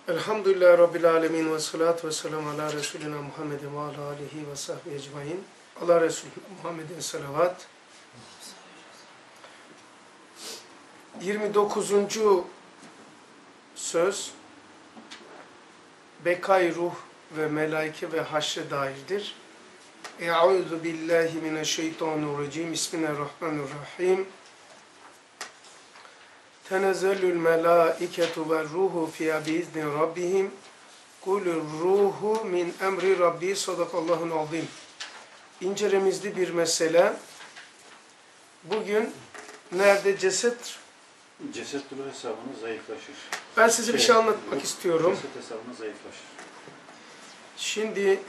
Elhamdülillahi Rabbil Alemin ve salatu ve selamu ala Resulina Muhammedin ve ala alihi ve sahbihi ecmain. Allah Resulü Muhammed'in salavat. 29. söz bekay ruh ve melaike ve haşre dairdir. Eûzu billahi mineşşeytanirracim. Bismillahirrahmanirrahim. Tenezzelül melâiketu ve ruhu fîhâ biizni rabbihim. Kulur ruhu min emri rabbi. Sadakallahul azim. İncelemizli bir mesele. Bugün nerede ceset? Ceset ruh hesabına zayıflaşır. Ben size bir şey anlatmak istiyorum. Ceset hesabına zayıflaşır. Şimdi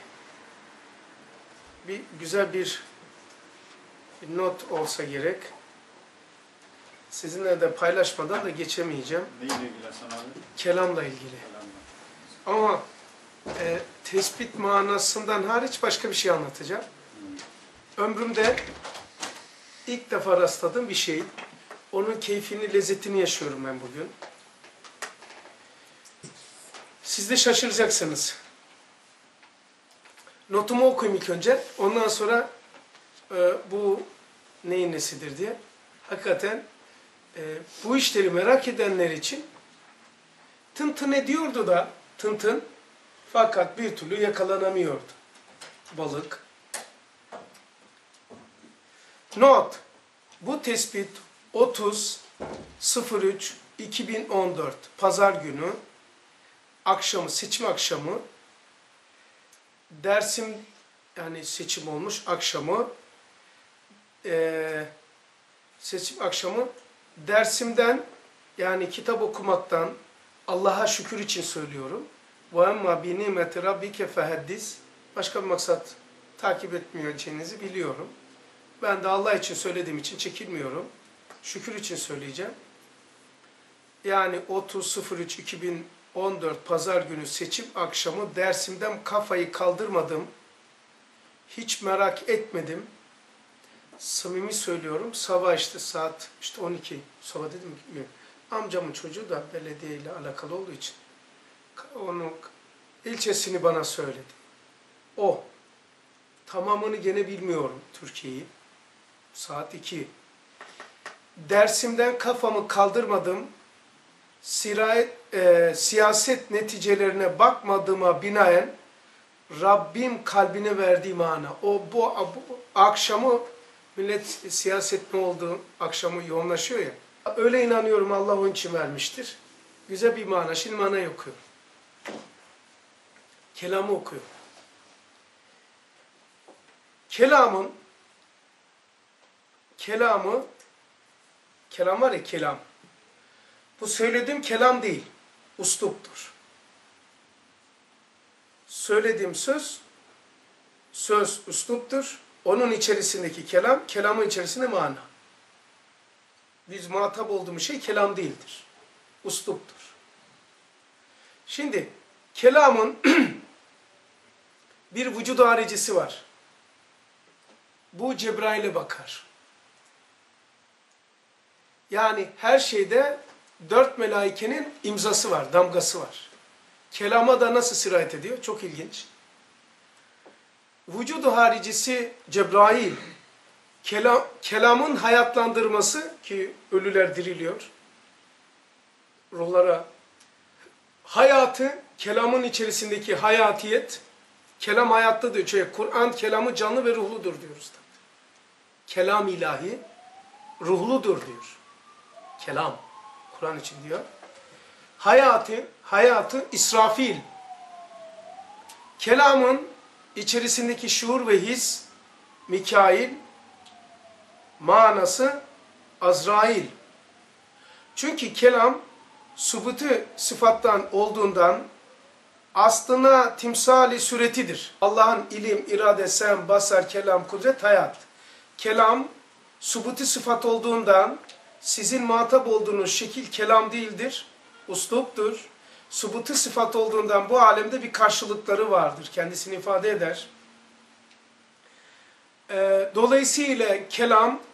güzel bir not olsa gerek. Sizinle de paylaşmadan da geçemeyeceğim. Neyle ilgili Hasan abi? Kelamla ilgili. Ama tespit manasından hariç başka bir şey anlatacağım. Ömrümde ilk defa rastladığım bir şey. Onun keyfini, lezzetini yaşıyorum ben bugün. Siz de şaşıracaksınız. Notumu okuyayım ilk önce. Ondan sonra bu neyin nesidir diye. Hakikaten bu işleri merak edenler için tın ediyordu da tın fakat bir türlü yakalanamıyordu balık. Not. Bu tespit 30.03.2014 Pazar günü akşamı, seçim akşamı Dersim, yani seçim olmuş akşamı seçim akşamı Dersim'den, yani kitap okumaktan, Allah'a şükür için söylüyorum. وَاَمَّا بِنِعْمَةِ رَبِّكَ فَهَدِّسْ Başka bir maksat takip etmeyeceğinizi biliyorum. Ben de Allah için söylediğim için çekinmiyorum. Şükür için söyleyeceğim. Yani 30.03.2014 Pazar günü seçim akşamı Dersim'den kafayı kaldırmadım. Hiç merak etmedim. Samimi söylüyorum. Sabah saat 12. Sabah dedim ki amcamın çocuğu da belediye ile alakalı olduğu için onun ilçesini bana söyledi. O. Tamamını gene bilmiyorum Türkiye'yi. Saat 2. Dersimden kafamı kaldırmadım. Siyaset neticelerine bakmadığıma binaen Rabbim kalbine verdiği mana. Bu akşamı millet siyaset ne oldu akşamı yoğunlaşıyor ya. Öyle inanıyorum, Allah onun için vermiştir. Güzel bir mana. Şimdi manayı okuyorum. Kelamı okuyorum. Kelam var ya, kelam. Bu söylediğim kelam değil, usluptur. Söylediğim söz usluptur. Onun içerisindeki kelamın içerisinde mana. Biz muhatap olduğumuz şey kelam değildir. Usluptur. Şimdi kelamın bir vücud haricisi var. Bu Cebrail'e bakar. Yani her şeyde 4 melaikenin imzası var, damgası var. Kelama da nasıl sirayet ediyor? Çok ilginç. Vücudu haricisi Cebrail, kelamın hayatlandırması, ki ölüler diriliyor, ruhlara hayatı, kelamın içerisindeki hayatiyet, kelam hayatta diyor. Kur'an kelamı canlı ve ruhludur diyoruz. Kelam ilahi ruhludur diyor. Kelam. Kur'an için diyor. Hayatı İsrafil. Kelamın içerisindeki şuur ve his Mikail. Manası Azrail. Çünkü kelam subutu sıfattan olduğundan aslına timsali suretidir. Allah'ın ilim, irade, sem, basar, kelam, kudret, hayat. Kelam subutu sıfat olduğundan sizin muhatap olduğunuz şekil kelam değildir, usluptur. Subutu sıfat olduğundan bu alemde bir karşılıkları vardır. Kendisini ifade eder. Dolayısıyla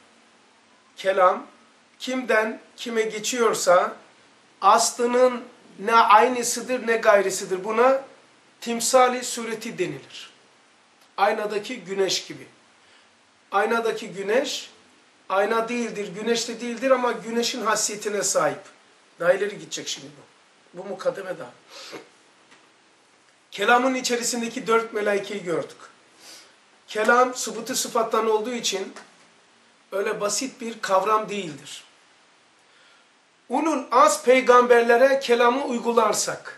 kelam kimden kime geçiyorsa aslının ne aynısıdır ne gayrısıdır. Buna timsali sureti denilir. Aynadaki güneş gibi. Aynadaki güneş, ayna değildir, güneş de değildir ama güneşin hasiyetine sahip. Daha ileri gidecek şimdi bu. Bu mukaddeme daha. Kelamın içerisindeki 4 melaikeyi gördük. Kelam sıbıtı sıfattan olduğu için öyle basit bir kavram değildir. Ulul az peygamberlere kelamı uygularsak,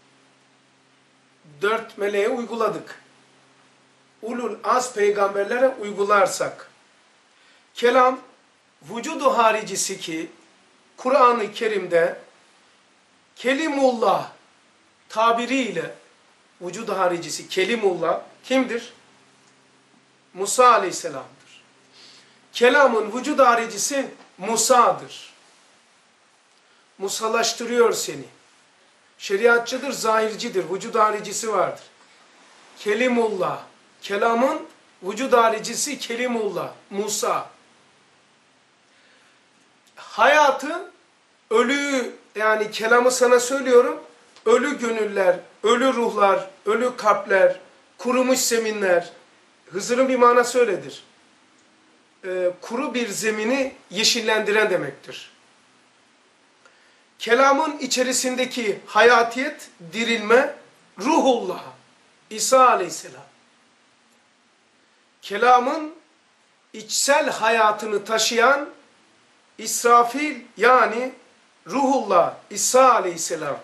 4 meleğe uyguladık. Ulul az peygamberlere uygularsak, kelam vücudu haricisi ki Kur'an-ı Kerim'de Kelimullah tabiriyle vücudu haricisi Kelimullah kimdir? Musa Aleyhisselam'dır. Kelamın vücudu haricisi Musa'dır. Musalaştırıyor seni. Şeriatçıdır, zahircidir, vücudu haricisi vardır. Kelimullah. Kelamın vücudu haricisi Kelimullah, Musa. Hayatı, ölüyü, yani kelamı sana söylüyorum, ölü gönüller, ölü ruhlar, ölü kalpler, kurumuş zeminler, Hızır'ın bir manası öyledir. Kuru bir zemini yeşillendiren demektir. Kelamın içerisindeki hayatiyet, dirilme, ruhullah, İsa Aleyhisselam. Kelamın içsel hayatını taşıyan İsrafil yani ruhullah, İsa Aleyhisselam.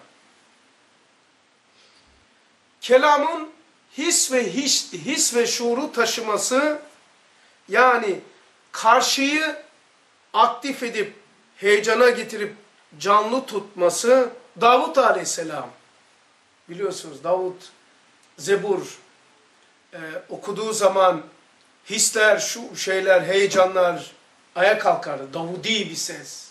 Kelamın his ve şuuru taşıması yani karşıyı aktif edip heyecana getirip canlı tutması Davut Aleyhisselam. Biliyorsunuz Davut Zebur okuduğu zaman hisler, şu şeyler, heyecanlar ayağa kalkardı. Davudi bir ses.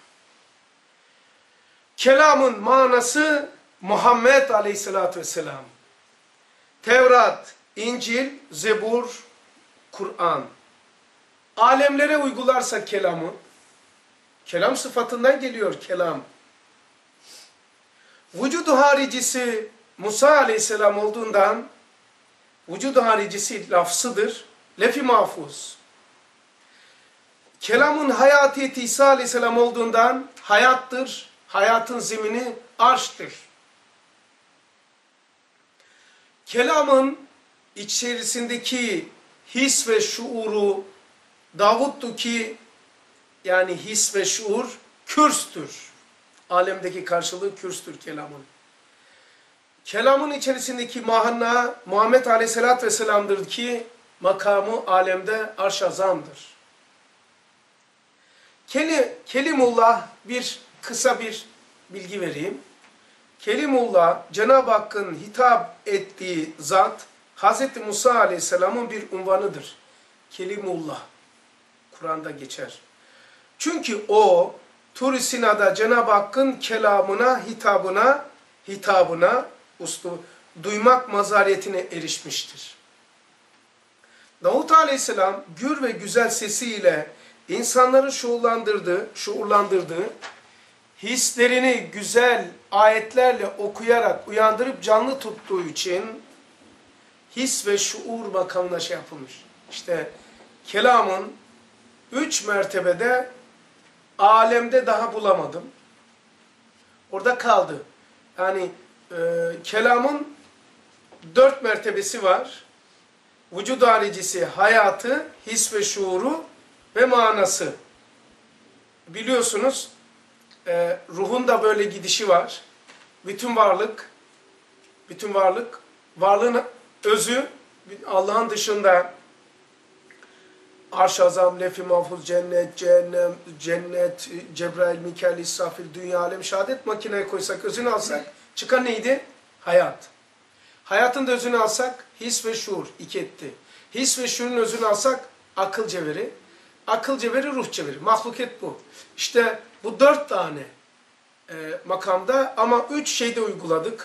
Kelamın manası Muhammed Aleyhisselatü Vesselam. Tevrat, İncil, Zebur, Kur'an. Alemlere uygularsak kelamı, kelam sıfatından geliyor kelam. Vücudu haricisi Musa Aleyhisselam olduğundan, vücudu haricisi lafzıdır, lef-i mahfuz. Kelamın hayatiyeti İsa Aleyhisselam olduğundan hayattır, hayatın zemini arştır. Kelamın içerisindeki his ve şuuru Davut'tu ki yani his ve şuur kürstür. Alemdeki karşılığı kürstür kelamın. Kelamın içerisindeki mahna Muhammed Aleyhisselatü Vesselam'dır ki makamı alemde arş azamdır. Kelimullah kısa bir bilgi vereyim. Kelimullah Cenab-ı Hakk'ın hitap ettiği zat Hz. Musa Aleyhisselam'ın bir unvanıdır. Kelimullah. Kur'an'da geçer. Çünkü o Tur-i Sina'da Cenab-ı Hakk'ın kelamına, hitabına duymak mazariyetine erişmiştir. Davut Aleyhisselam gür ve güzel sesiyle insanları şuurlandırdığı, hislerini güzel ayetlerle okuyarak uyandırıp canlı tuttuğu için his ve şuur makamına şey yapılmış. İşte kelamın 3 mertebede alemde daha bulamadım. Orada kaldı. Yani kelamın 4 mertebesi var. Vücud haricisi, hayatı, his ve şuuru ve manası. Biliyorsunuz ruhun da böyle gidişi var. Bütün varlığın özü Allah'ın dışında Arş-ı Azam, Lef-i Mahfuz, cennet, Cebrail, Mikail, İsrafil, dünya, alem, şehadet makineye koysak, özünü alsak, çıkan neydi? Hayat. Hayatın da özünü alsak, his ve şuur, 2 etti. His ve şuurun özünü alsak, akıl cevheri. Akıl cevheri, ruh cevheri. Mahluket bu. İşte bu 4 tane makamda ama 3 şeyde uyguladık.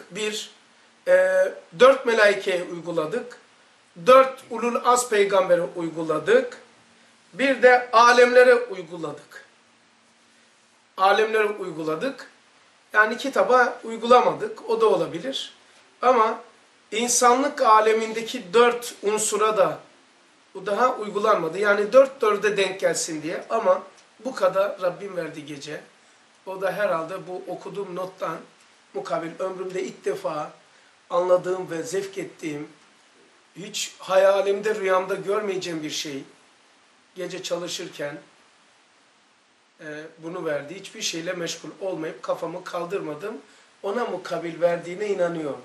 4 melaikeye uyguladık. 4 ulul az peygambere uyguladık. Bir de alemlere uyguladık. Yani kitaba uygulamadık, o da olabilir. Ama insanlık alemindeki 4 unsura da bu daha uygulanmadı. Yani 4'e denk gelsin diye, ama bu kadar Rabbim verdi gece. O da herhalde bu okuduğum nottan mukabil ömrümde ilk defa anladığım ve zevk ettiğim, hiç hayalimde, rüyamda görmeyeceğim bir şey. Gece çalışırken bunu verdi. Hiçbir şeyle meşgul olmayıp kafamı kaldırmadım. Ona mukabil verdiğine inanıyorum.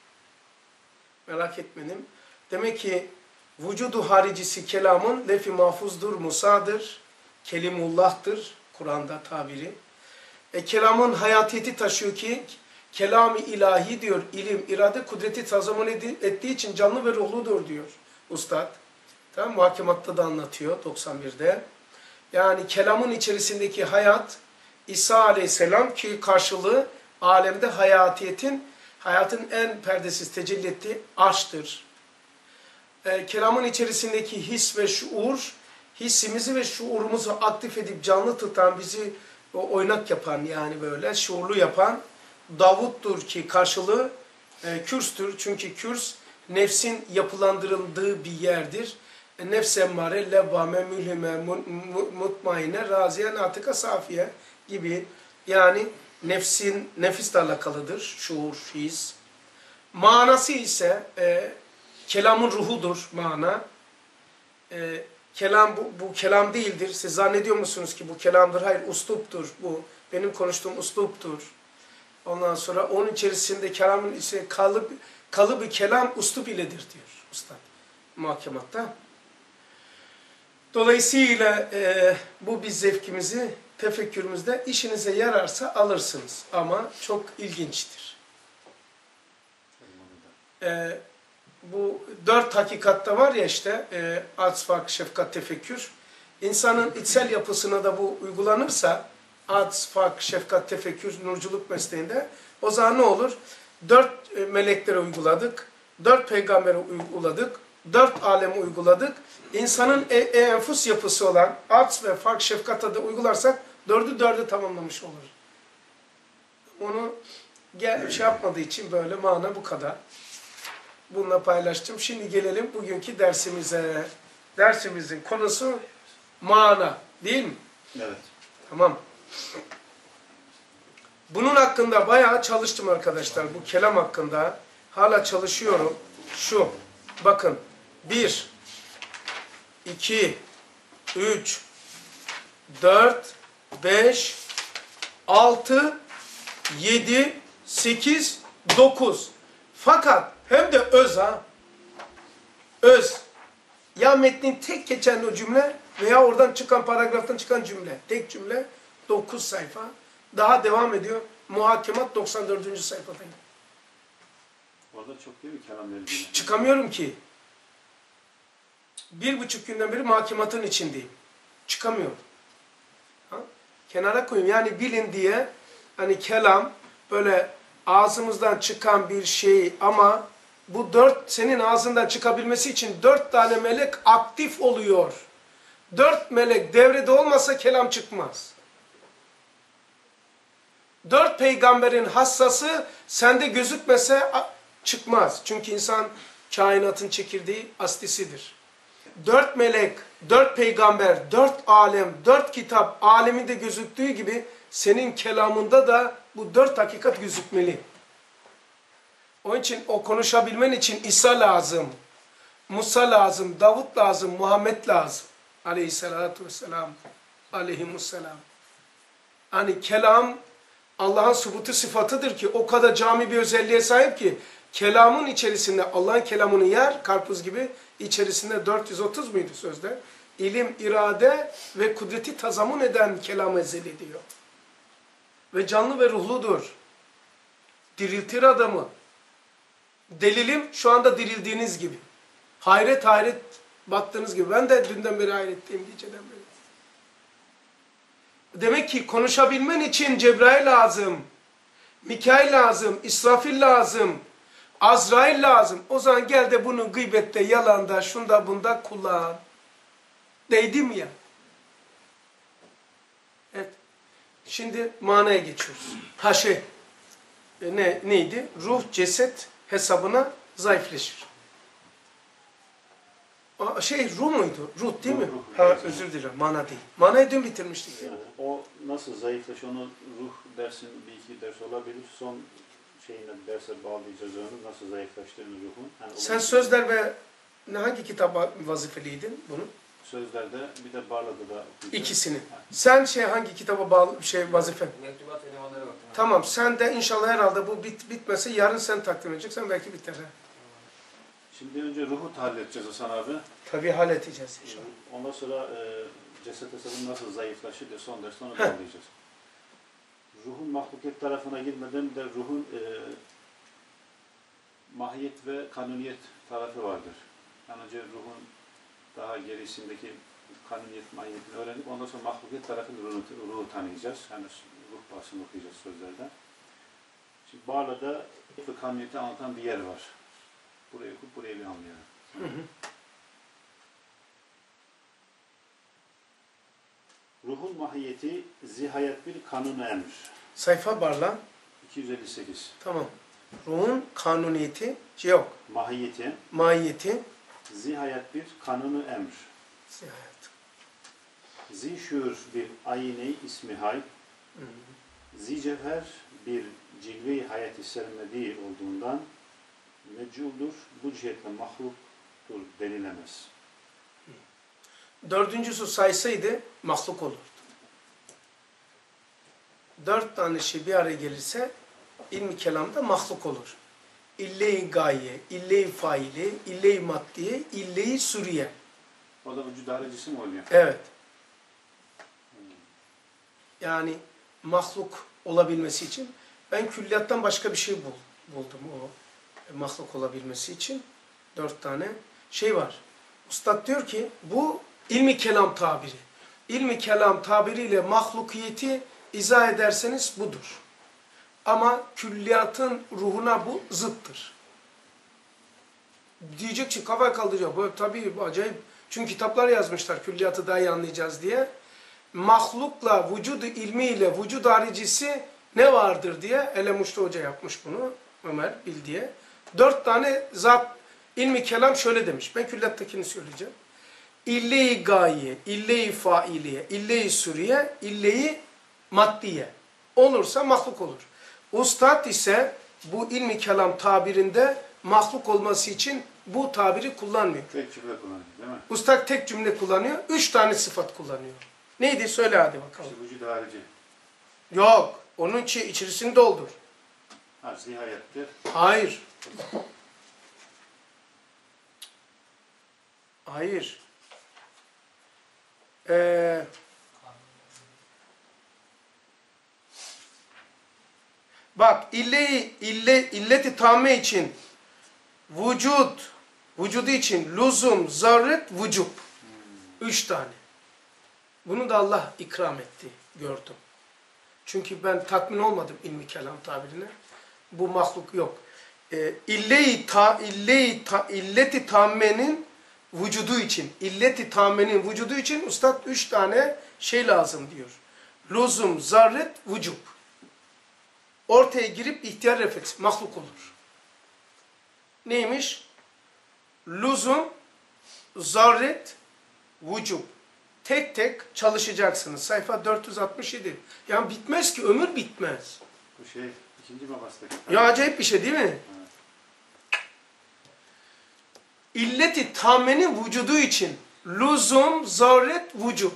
Merak etmedim. Demek ki vücudu haricisi kelamın lef-i mahfuzdur, musadır, kelimullah'tır Kur'an'da tabiri. Kelamın hayatiyeti taşıyor ki kelam-ı ilahi diyor, ilim, irade, kudreti tazamun ettiği için canlı ve ruhludur diyor Ustad. Tamam, Muhakematta da anlatıyor 91'de. Yani kelamın içerisindeki hayat, İsa Aleyhisselam ki karşılığı alemde hayatın en perdesiz tecelli ettiği arştır. Kelamın içerisindeki his ve şuur, hissimizi ve şuurumuzu aktif edip canlı tutan, bizi oynak yapan, yani böyle şuurlu yapan Davut'tur ki karşılığı kürstür. Çünkü kürs nefsin yapılandırıldığı bir yerdir. Nefs emmare, levvame, mülhime, mutmaine, raziye, natıka, safiye gibi. Yani nefisle alakalıdır şuur, his. Manası ise kelamın ruhudur mana. Kelam bu kelam değildir. Siz zannediyor musunuz ki bu kelamdır? Hayır, usluptur bu. Benim konuştuğum usluptur. Ondan sonra onun içerisinde kelamın ise kalıbı kelam uslup iledir diyor Ustad Muhakematta. Dolayısıyla bu biz zevkimizi tefekkürümüzde işinize yararsa alırsınız. Ama çok ilginçtir. Bu 4 hakikatta var ya işte atsfak, şefkat, tefekkür. İnsanın içsel yapısına da bu uygulanırsa atsfak, şefkat, tefekkür, nurculuk mesleğinde o zaman ne olur? 4 meleklere uyguladık, 4 peygambere uyguladık, 4 aleme uyguladık. İnsanın enfus yapısı olan ats ve fark, şefkata da uygularsak 4'ü tamamlamış olur. Onu şey yapmadığı için böyle mana bu kadar. Bununla paylaştım. Şimdi gelelim bugünkü dersimize. Dersimizin konusu mana, değil mi? Evet. Tamam. Bunun hakkında bayağı çalıştım arkadaşlar. Bu kelam hakkında. Hala çalışıyorum. Şu. Bakın. 1, 2, 3, 4, 5, 6, 7, 8, 9. Fakat hem de öz ha. Öz. Ya metnin tek geçen o cümle veya oradan çıkan paragraftan çıkan cümle. Tek cümle 9 sayfa. Daha devam ediyor. Muhakemat 94. sayfadayım. Orada çok değil mi kelam verildiğinde? Çıkamıyorum ki. 1,5 günden beri muhakematın içindeyim. Çıkamıyorum. Ha? Kenara koyayım. Yani bilin diye hani kelam böyle ağzımızdan çıkan bir şey ama bu 4 senin ağzından çıkabilmesi için 4 tane melek aktif oluyor. 4 melek devrede olmasa kelam çıkmaz. 4 peygamberin hassası sende gözükmese çıkmaz. Çünkü insan kainatın çekirdeği aslisidir. 4 melek, 4 peygamber, 4 alem, 4 kitap aleminde gözüktüğü gibi senin kelamında da bu 4 hakikat gözükmeli. Onun için o konuşabilmen için İsa lazım, Musa lazım, Davut lazım, Muhammed lazım. Aleyhissalatu vesselam, aleyhimusselam. Hani kelam Allah'ın subutu sıfatıdır ki o kadar cami bir özelliğe sahip ki kelamın içerisinde Allah'ın kelamını yer, karpuz gibi içerisinde 430 muydu sözde? İlim, irade ve kudreti tazamun eden kelam ezel ediyor. Ve canlı ve ruhludur. Diriltir adamı. Delilim şu anda dirildiğiniz gibi. Hayret hayret baktığınız gibi. Ben de dünden beri hayretteyim, geceden beri. Demek ki konuşabilmen için Cebrail lazım, Mikail lazım, İsrafil lazım, Azrail lazım. O zaman gel de bunu gıybette, yalanda, şunda bunda kullan. Değdi mi ya? Evet. Şimdi manaya geçiyoruz. Ha neydi? Ruh, ceset hesabına zayıfleşir. Ruh muydu? Ruh değil mi? Ruh. Ha, özür dilerim. Mana değil. Manayı dün bitirmiştik değil mi? O nasıl zayıflaşıyor, onu ruh dersin bir iki ders olabilir. Son şeyine derse bağlayacağız onu. Nasıl zayıflaştığını ruhun. Yani Sen sözler ve hangi kitaba vazifeliydin bunu? Sözlerde bir de Barla'da da İkisini. Sen hangi kitaba bağlı vazifen? Mektubat elemanlara baktım. Tamam. Sen de inşallah herhalde bu bitmese yarın sen takdim edeceksen belki biter. Ha? Şimdi önce ruhu tahlil edeceğiz Hasan abi. Tabii halledeceğiz inşallah. Ondan sonra ceset hesabı nasıl zayıflaşır diye son derste onu bağlayacağız. Ruhun mahlukiyet tarafına girmeden de ruhun mahiyet ve kanuniyet tarafı vardır. Yani önce ruhun daha gerisindeki kanuniyet, mahiyetini öğrenip ondan sonra mahlukiyet tarafını ruhu tanıyacağız. Yani ruh bahsini okuyacağız sözlerden. Şimdi Barla'da kanuniyeti anlatan bir yer var. Burayı okuyup burayı bir anlayalım. Hı hı. Ruhun mahiyeti zihayet bir kanunu emir. Sayfa Barla. 258. Tamam. Ruhun kanuniyeti yok. Mahiyeti Mahiyeti. zihayet bir kanunu emir. Zihayet. Zişür bir ayine ismihal. Zicevher bir cilve-i hayat-ı sermedi olduğundan mecculdur. Bu cihetle mahluktur denilemez. Dördüncüsü saysaydı mahluk olurdu. 4 tane şey bir araya gelirse ilmi kelamda mahluk olur. İlle-i gaye, ille-i faili, ille-i maddiye, ille-i suriye. O da vücud haricisi mi oluyor? Evet. Yani mahluk olabilmesi için ben külliyattan başka bir şey buldum o mahluk olabilmesi için. 4 tane şey var. Ustad diyor ki bu ilmi kelam tabiri. İlmi kelam tabiriyle mahlukiyeti izah ederseniz budur. Ama külliyatın ruhuna bu zıttır. Diyecek ki kafayı kaldıracak. Bu tabii acayip. Çünkü kitaplar yazmışlar külliyatı daha iyi anlayacağız diye. Mahlukla vücudu ilmiyle vücud haricisi ne vardır diye Elemuşlu Hoca yapmış bunu. Ömer bil diye. 4 tane zat ilmi kelam şöyle demiş. Ben külliyattakini söyleyeceğim. İlle-i gaye, ille-i failiye, ille-i suriye, ille-i maddiye. Olursa mahluk olur. Ustad ise bu ilmi kelam tabirinde mahluk olması için bu tabiri kullanmıyor. Tek cümle kullanıyor değil mi? Ustad tek cümle kullanıyor. 3 tane sıfat kullanıyor. Neydi? Söyle hadi bakalım. İşte vücud harici. Yok. Onun içerisini doldur. Ha, zihayettir. Hayır. Hayır. Bak illeti tamme için vücudu için lüzum, zaruret, vücub. 3 tane. Bunu da Allah ikram etti, gördüm. Çünkü ben tatmin olmadım ilmi kelam tabirine. Bu mahluk yok. İlleti tammenin vücudu için, illeti tammenin vücudu için ustad 3 tane şey lazım diyor. Lüzum, zaruret, vücub. Ortaya girip ihtiyar refleks, mahluk olur. Neymiş? Lüzum, zaruret, vücub. Tek tek çalışacaksınız. Sayfa 467. Yani bitmez ki, ömür bitmez. Bu ikinci mabastaki. Ya acayip bir şey değil mi? Evet. İlleti tammenin vücudu için lüzum, zaruret, vücub.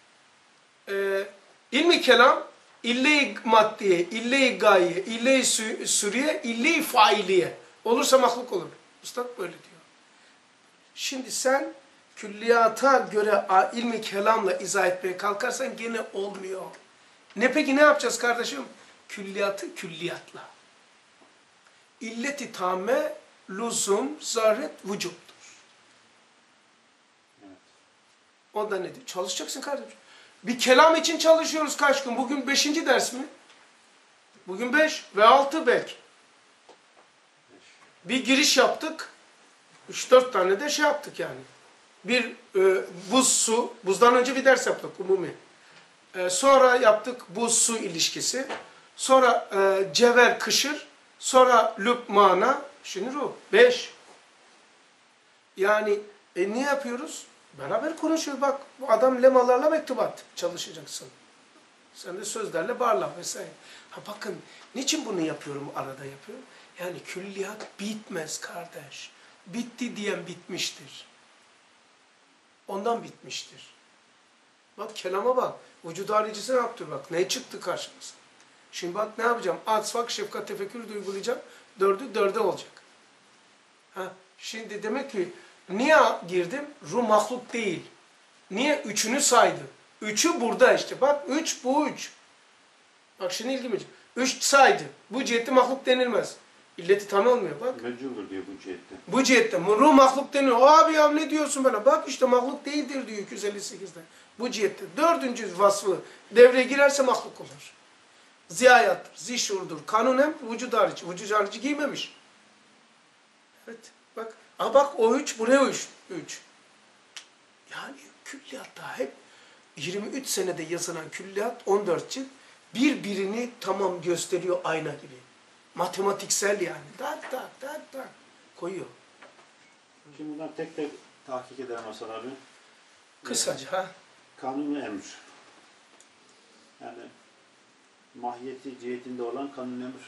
İlmi kelam, ille-i maddiye, ille-i gaye, ille-i suriye, ille-i failiye. Olursa mahluk olur. Üstad böyle diyor. Şimdi sen külliyata göre ilmi kelamla izah etmeye kalkarsan gene olmuyor. Peki ne yapacağız kardeşim? Külliyatı külliyatla. İlleti tamme, lüzum, zaruret, vücubdur. Evet. O da nedir? Çalışacaksın kardeşim. Bir kelam için çalışıyoruz kaç gün? Bugün 5. ders mi? Bugün 5 ve 6 belki. Bir giriş yaptık. 3-4 tane de şey yaptık yani. Bir buz su. Buzdan önce bir ders yaptık umumi. Sonra yaptık buz su ilişkisi. Sonra cevher kışır. Sonra lüb mana. Şimdi ruh. 5. Yani ne yapıyoruz? Beraber konuşuyoruz. Bak bu adam lemalarla mektubat çalışacaksın. Sen de sözlerle barla vesaire. Ha bakın niçin bunu yapıyorum, arada yapıyorum? Yani külliyat bitmez kardeş. Bitti diyen bitmiştir. Ondan bitmiştir. Bak kelama bak. Vücud haricisi ne yaptı bak. Ne çıktı karşımıza? Şimdi bak ne yapacağım? Atfak, şefkat, tefekkür de uygulayacağım. 4'ü 4'e olacak. Ha, şimdi demek ki niye girdim? Ruh mahluk değil. Niye? 3'ünü saydı. 3'ü burada işte. Bak 3 bu 3. Bak şimdi ilgimi. 3 saydı. Bu cihette mahluk denilmez. İlleti tam olmuyor bak. Mecculdur diyor bu cihette. Bu cihette. Ruh mahluk deniyor. Abi ya ne diyorsun bana? Bak işte mahluk değildir diyor 258'de. Bu cihette. 4. vasfı devreye girerse mahluk olur. Ziyayattır, zişurdur, kanunen vücud harici. Vücud harici giymemiş. Evet. Bak. Aa bak o 3 buraya 3. Yani külliyatta hep 23 senede yazılan külliyat 14 cilt birbirini tamam gösteriyor ayna gibi. Matematiksel yani. Tak koyuyor. Şimdi bunlar tek tek tahkik eder Hasan abi. Kısaca ha. Kanun-u emr. Yani mahiyeti cihetinde olan kanun-u emr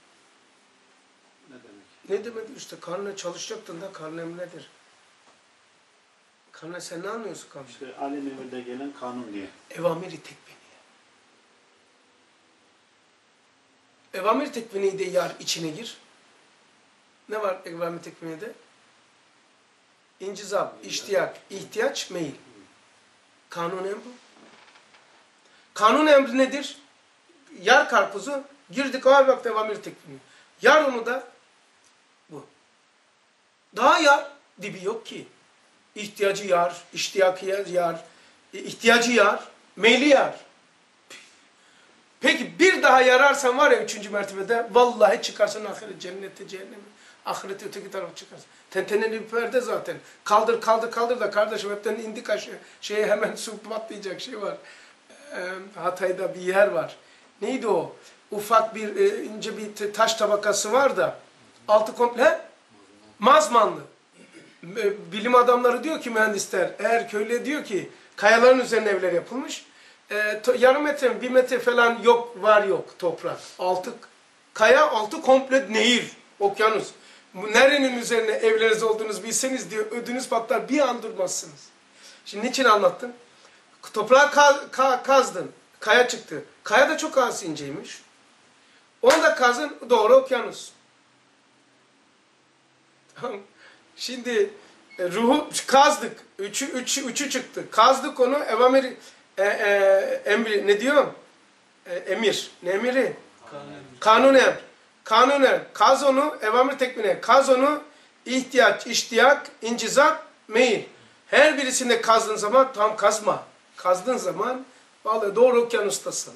ne demek? Ne demek işte karnına çalışacaktın da karnım nedir? Karnına sen ne anlıyorsun karnına? İşte alem emirde gelen kanun diye. Evamiri tekviniye. Evamiri tekviniye de yar içine gir. Ne var evamiri tekviniyede? İncizab, iştiyak, ihtiyaç, meyil. Kanun emri. Kanun emri nedir? Yar karpuzu girdik abi bak evamiri tekviniye. Yar onu da bu. Daha yar dibi yok ki. İhtiyacı yar, iştiyakı yar, ihtiyacı yar, meyli yar. Peki bir daha yararsan var ya 3. mertebede vallahi çıkarsın ahiret cennete cehenneme. Ahirete öteki tarafa çıkarsın. Tenteneli bir perde zaten. Kaldır da kardeşim hepten indik aşağı. Şeye hemen su patlayacak şey var. Hatay'da bir yer var. Neydi o? Ufak bir ince bir taş tabakası var da altı komple mazmanlı. Bilim adamları diyor ki mühendisler, eğer köylüye diyor ki kayaların üzerine evler yapılmış. Yarım metre, 1 metre falan yok, var yok toprak. Altı kaya, altı komple nehir, okyanus. Nerenin üzerine evleriniz olduğunuzu bilseniz diyor, ödünüz patlar, bir an durmazsınız. Şimdi niçin anlattım? Toprağı kazdın, kaya çıktı. Kaya da çok az inceymiş. Onu da kazın, doğru okyanus. Şimdi ruhu kazdık. Üçü çıktı. Kazdık onu. Evamir emri ne diyorum? Emir. Ne emiri? Kanun emr. Kanun emr. Kaz onu. Evamir tekmine. Kaz onu. İhtiyaç, iştiyak, incizak, meyil. Her birisinde kazdığın zaman tam kazma. Kazdığın zaman vallahi doğru okyanustasın.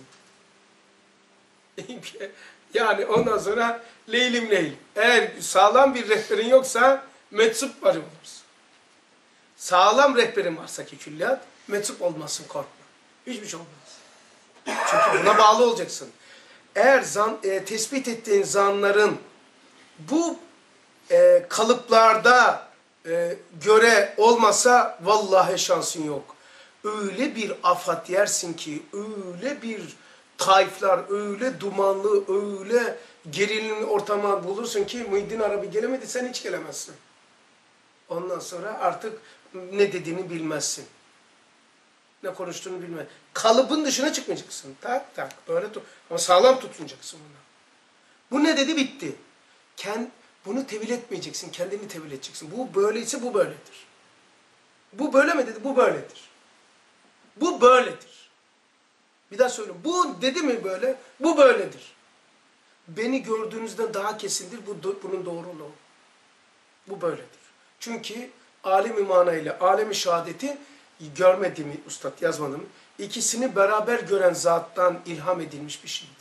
Yani ondan sonra leylim leyl. Eğer sağlam bir rehberin yoksa metsup var olursun. Sağlam rehberin varsa ki külliyat, metsup olmasın, korkma. Hiçbir şey olmaz. Çünkü buna bağlı olacaksın. Eğer tespit ettiğin zanların bu kalıplarda göre olmasa vallahi şansın yok. Öyle bir afat yersin ki, öyle bir taifler, öyle dumanlı, öyle gerilimli ortama bulursun ki Muhyiddin Arabi gelemedi, sen hiç gelemezsin. Ondan sonra artık ne dediğini bilmezsin. Ne konuştuğunu bilmez. Kalıbın dışına çıkmayacaksın. Tak böyle ama sağlam tutunacaksın bunu. Bu ne dedi bitti. Bunu tevil etmeyeceksin, kendini tevil edeceksin. Bu böyleyse bu böyledir. Bu böyle mi dedi? Bu böyledir. Bu böyledir. Bir daha söyleyeyim. Bu dedi mi böyle? Bu böyledir. Beni gördüğünüzden daha kesindir bunun doğruluğu. Bu böyledir. Çünkü alem-i manayla alem-i şehadeti görmediğimi ustad yazmadım. İkisini beraber gören zattan ilham edilmiş bir şeydir.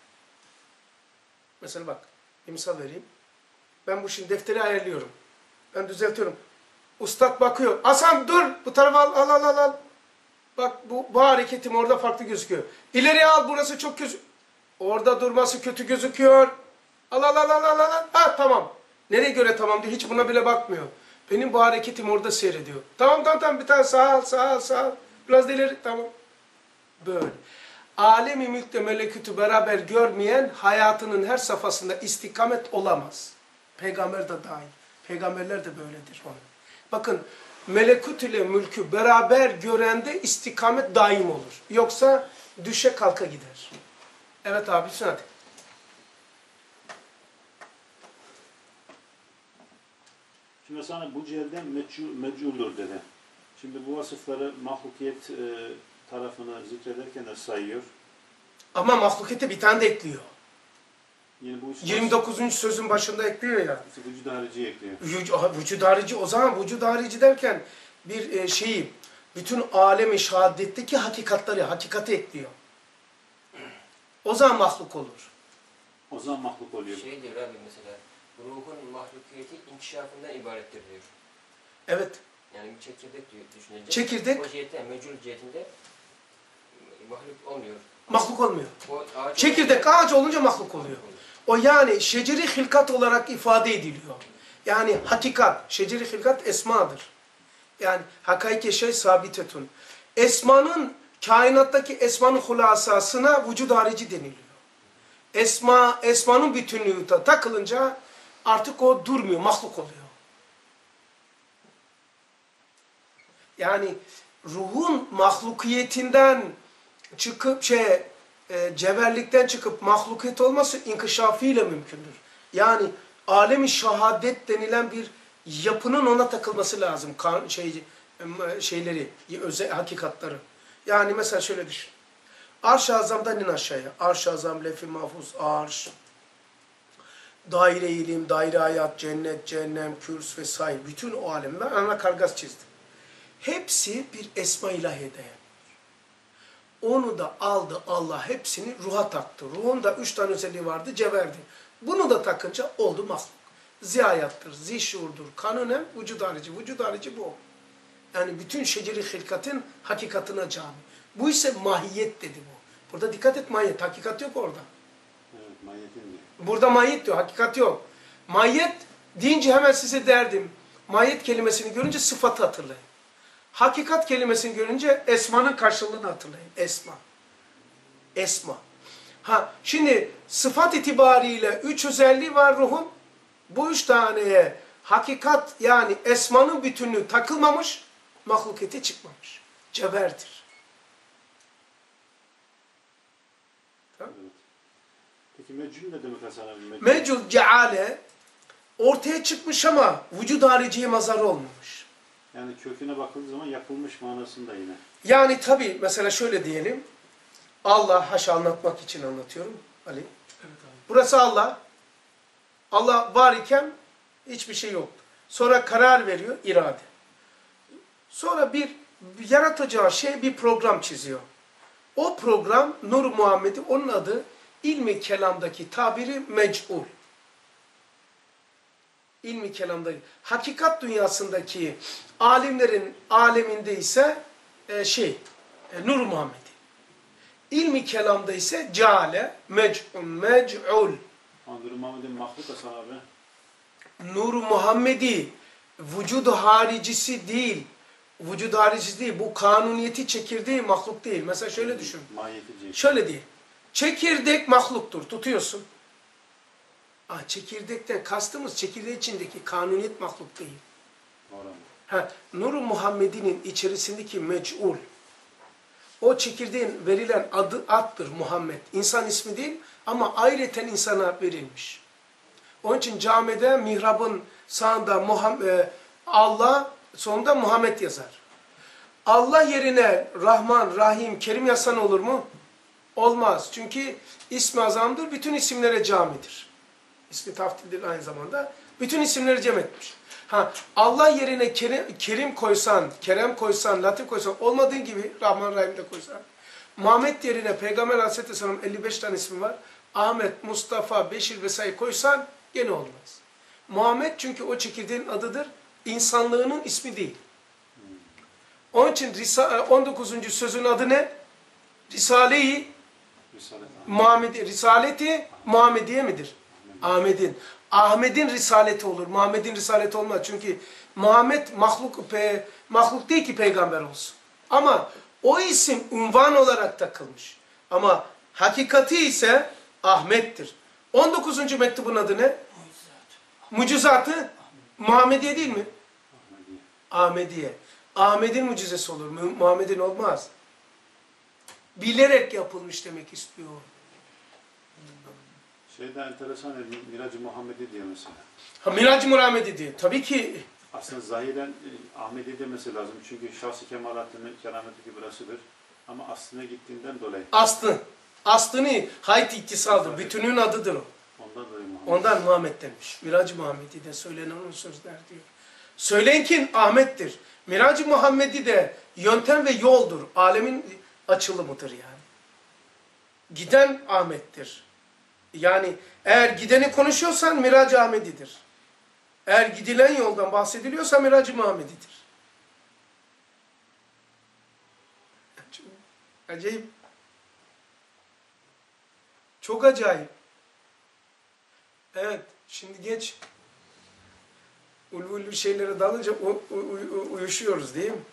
Mesela bak, bir misal vereyim. Ben bu şimdi defteri ayarlıyorum. Ben düzeltiyorum. Ustad bakıyor. Hasan dur, bu tarafa al. Bak bu hareketim orada farklı gözüküyor. İleriye al, burası çok kötü. Orada durması kötü gözüküyor. Al al al al al al. Ha tamam. Nereye göre tamam diyor. Hiç buna bile bakmıyor. Benim bu hareketim orada seyrediyor. Tamam tamam tamam, bir tane sağa al sağa al sağa al. Biraz da ileri, tamam. Böyle. Alem-i mülkle melekütü beraber görmeyen hayatının her safhasında istikamet olamaz. Peygamber de dahil. Peygamberler de böyledir. Bakın, melekut ile mülkü beraber görende istikamet daim olur. Yoksa düşe kalka gider. Evet abi, hadi. Şimdi sana bu celden mecculdur dedi. Şimdi bu vasıfları mahlukiyet tarafını zikrederken de sayıyor. Ama mahlukiyete bir tane de ekliyor. Yani bu 29. sözün başında ekliyor ya. Vücud harici ekliyor. Vücud harici, o zaman vücud harici derken bir şeyi, bütün alem-i şehadetteki hakikati ekliyor. O zaman mahluk olur. O zaman mahluk oluyor. Şey diyor abi mesela, ruhun mahlukiyeti inkişafından ibarettir diyor. Evet. Yani bir çekirdek diyor, düşünecek. Çekirdek. O cihette, mecul cihetinde mahluk olmuyor. Mahluk olmuyor. Ağaç Çekirdek ağaç olunca mahluk oluyor. O yani şeceri hilkat olarak ifade ediliyor. Yani hakikat, şeceri hilkat esmadır. Yani hakaiki şey sabitetun. Esmanın, kainattaki esmanın hulasasına vücud harici deniliyor. Esmanın bütünlüğü takılınca artık o durmuyor, mahluk oluyor. Yani ruhun mahlukiyetinden çıkıp cevherlikten çıkıp mahlukiyet olması inkişafıyla mümkündür. Yani alem-i şehadet denilen bir yapının ona takılması lazım. Şeyleri, hakikatları. Yani mesela şöyle düşün. Arş-ı Azam'dan in aşağıya. Arş-ı Azam, lef-i mahfuz, arş, daire-i ilim, daire hayat, cennet, cehennem, kürs vesaire. Bütün o alemler ana kargas çizdim. Hepsi bir esma ilahiye dayanıyor. Onu da aldı Allah, hepsini ruha taktı. Ruhun da 3 tane özelliği vardı, cevherdi. Bunu da takınca oldu mahluk. Zihayattır, zişurdur, kanunen vücud harici. Vücud harici bu. Yani bütün şeceri hilkatin hakikatına cami. Bu ise mahiyet dedi bu. Burada dikkat et, mahiyet. Hakikat yok orada. Evet, mahiyetin diyor. Burada mahiyet diyor, hakikat yok. Mahiyet deyince hemen size derdim. Mahiyet kelimesini görünce sıfatı hatırlayın. Hakikat kelimesini görünce esmanın karşılığını hatırlayın. Esma. Esma. Şimdi sıfat itibariyle 3 özelliği var ruhun. Bu 3 taneye hakikat yani esmanın bütünlüğü takılmamış, mahlukiyete çıkmamış. Cevherdir. Evet. Peki mecul ne demek Hasan abi? Mecul ceale ortaya çıkmış ama vücud hariciye mazhar olmamış. Yani köküne bakıldığı zaman yapılmış manasında yine. Yani tabi mesela şöyle diyelim. Allah, haşa anlatmak için anlatıyorum Ali. Evet abi. Burası Allah. Allah var iken hiçbir şey yoktu. Sonra karar veriyor, irade. Sonra bir yaratacağı şey bir program çiziyor. O program Nur-u Muhammed'i, onun adı ilmi kelamdaki tabiri mec'ul. İlmi kelamdaki, hakikat dünyasındaki alimlerin aleminde ise Nur-u Muhammed'i. İlmi kelamda ise ceale, mec'ul. Nur-u Muhammed'in mahluk Hasan abi. Nur-u Muhammed'i vücud haricisi değil. Vücud haricisi değil. Bu kanuniyeti çekirdeği mahluk değil. Mesela şöyle düşün. Şöyle değil. Çekirdek mahluktur. Tutuyorsun. Çekirdekten kastımız çekirdeğin içindeki kanuniyet mahluk değil. Nur-u Muhammed'in içerisindeki mec'ul. O çekirdeğin verilen addır Muhammed. İnsan ismi değil ama ayrıca insana verilmiş. Onun için camide mihrabın sağında Allah, sonunda Muhammed yazar. Allah yerine Rahman, Rahim, Kerim yazsan olur mu? Olmaz. Çünkü ismi azamdır, bütün isimlere camidir. İsmi taftildir aynı zamanda. Bütün isimleri cem etmiş. Allah yerine Kerim koysan, Kerem koysan, Latif koysan, olmadığın gibi Rahman, Rahim de koysan. Muhammed yerine Peygamber Aleyhisselam 55 tane ismi var. Ahmet, Mustafa, Beşir vesaire koysan gene olmaz. Muhammed çünkü o çekirdeğin adıdır. İnsanlığının ismi değil. Onun için 19. sözün adı ne? Risale-i Risaleti Muhammediye midir? Ahmet'in. Ahmet'in risaleti olur. Muhammed'in risaleti olmaz. Çünkü Muhammed mahluk değil ki peygamber olsun. Ama o isim unvan olarak takılmış. Ama hakikati ise Ahmet'tir. 19. mektubun adı ne? Mucizatı Muhammediye değil mi? Ahmediye. Ahmet'in mucizesi olur. Muhammed'in olmaz. Bilerek yapılmış demek istiyor. Şeyde enteresan Mirac-ı Muhammedi diyor mesela. Ha, Mirac-ı Muhammedi diyor. Tabii ki. Aslında zahiren Ahmedi demesi lazım. Çünkü şahs-ı kemalatının kerametli burasıdır. Ama aslına gittiğinden dolayı. Aslını hayt ittisaldır. Bütünün adıdır o. Ondan dolayı Muhammed. Ondan Muhammed demiş. Mirac-ı Muhammedi de söylenen onun sözler diyor. Söyleyen kim? Ahmet'tir. Mirac-ı Muhammedi de yöntem ve yoldur. Alemin açılımıdır yani. Giden Ahmet'tir. Yani eğer gideni konuşuyorsan Mirac-ı Ahmedi'dir. Eğer gidilen yoldan bahsediliyorsa Mirac-ı Muhammedi'dir. Acayip. Çok acayip. Evet, şimdi geç. Ulvi şeylere dalınca uyuşuyoruz değil mi?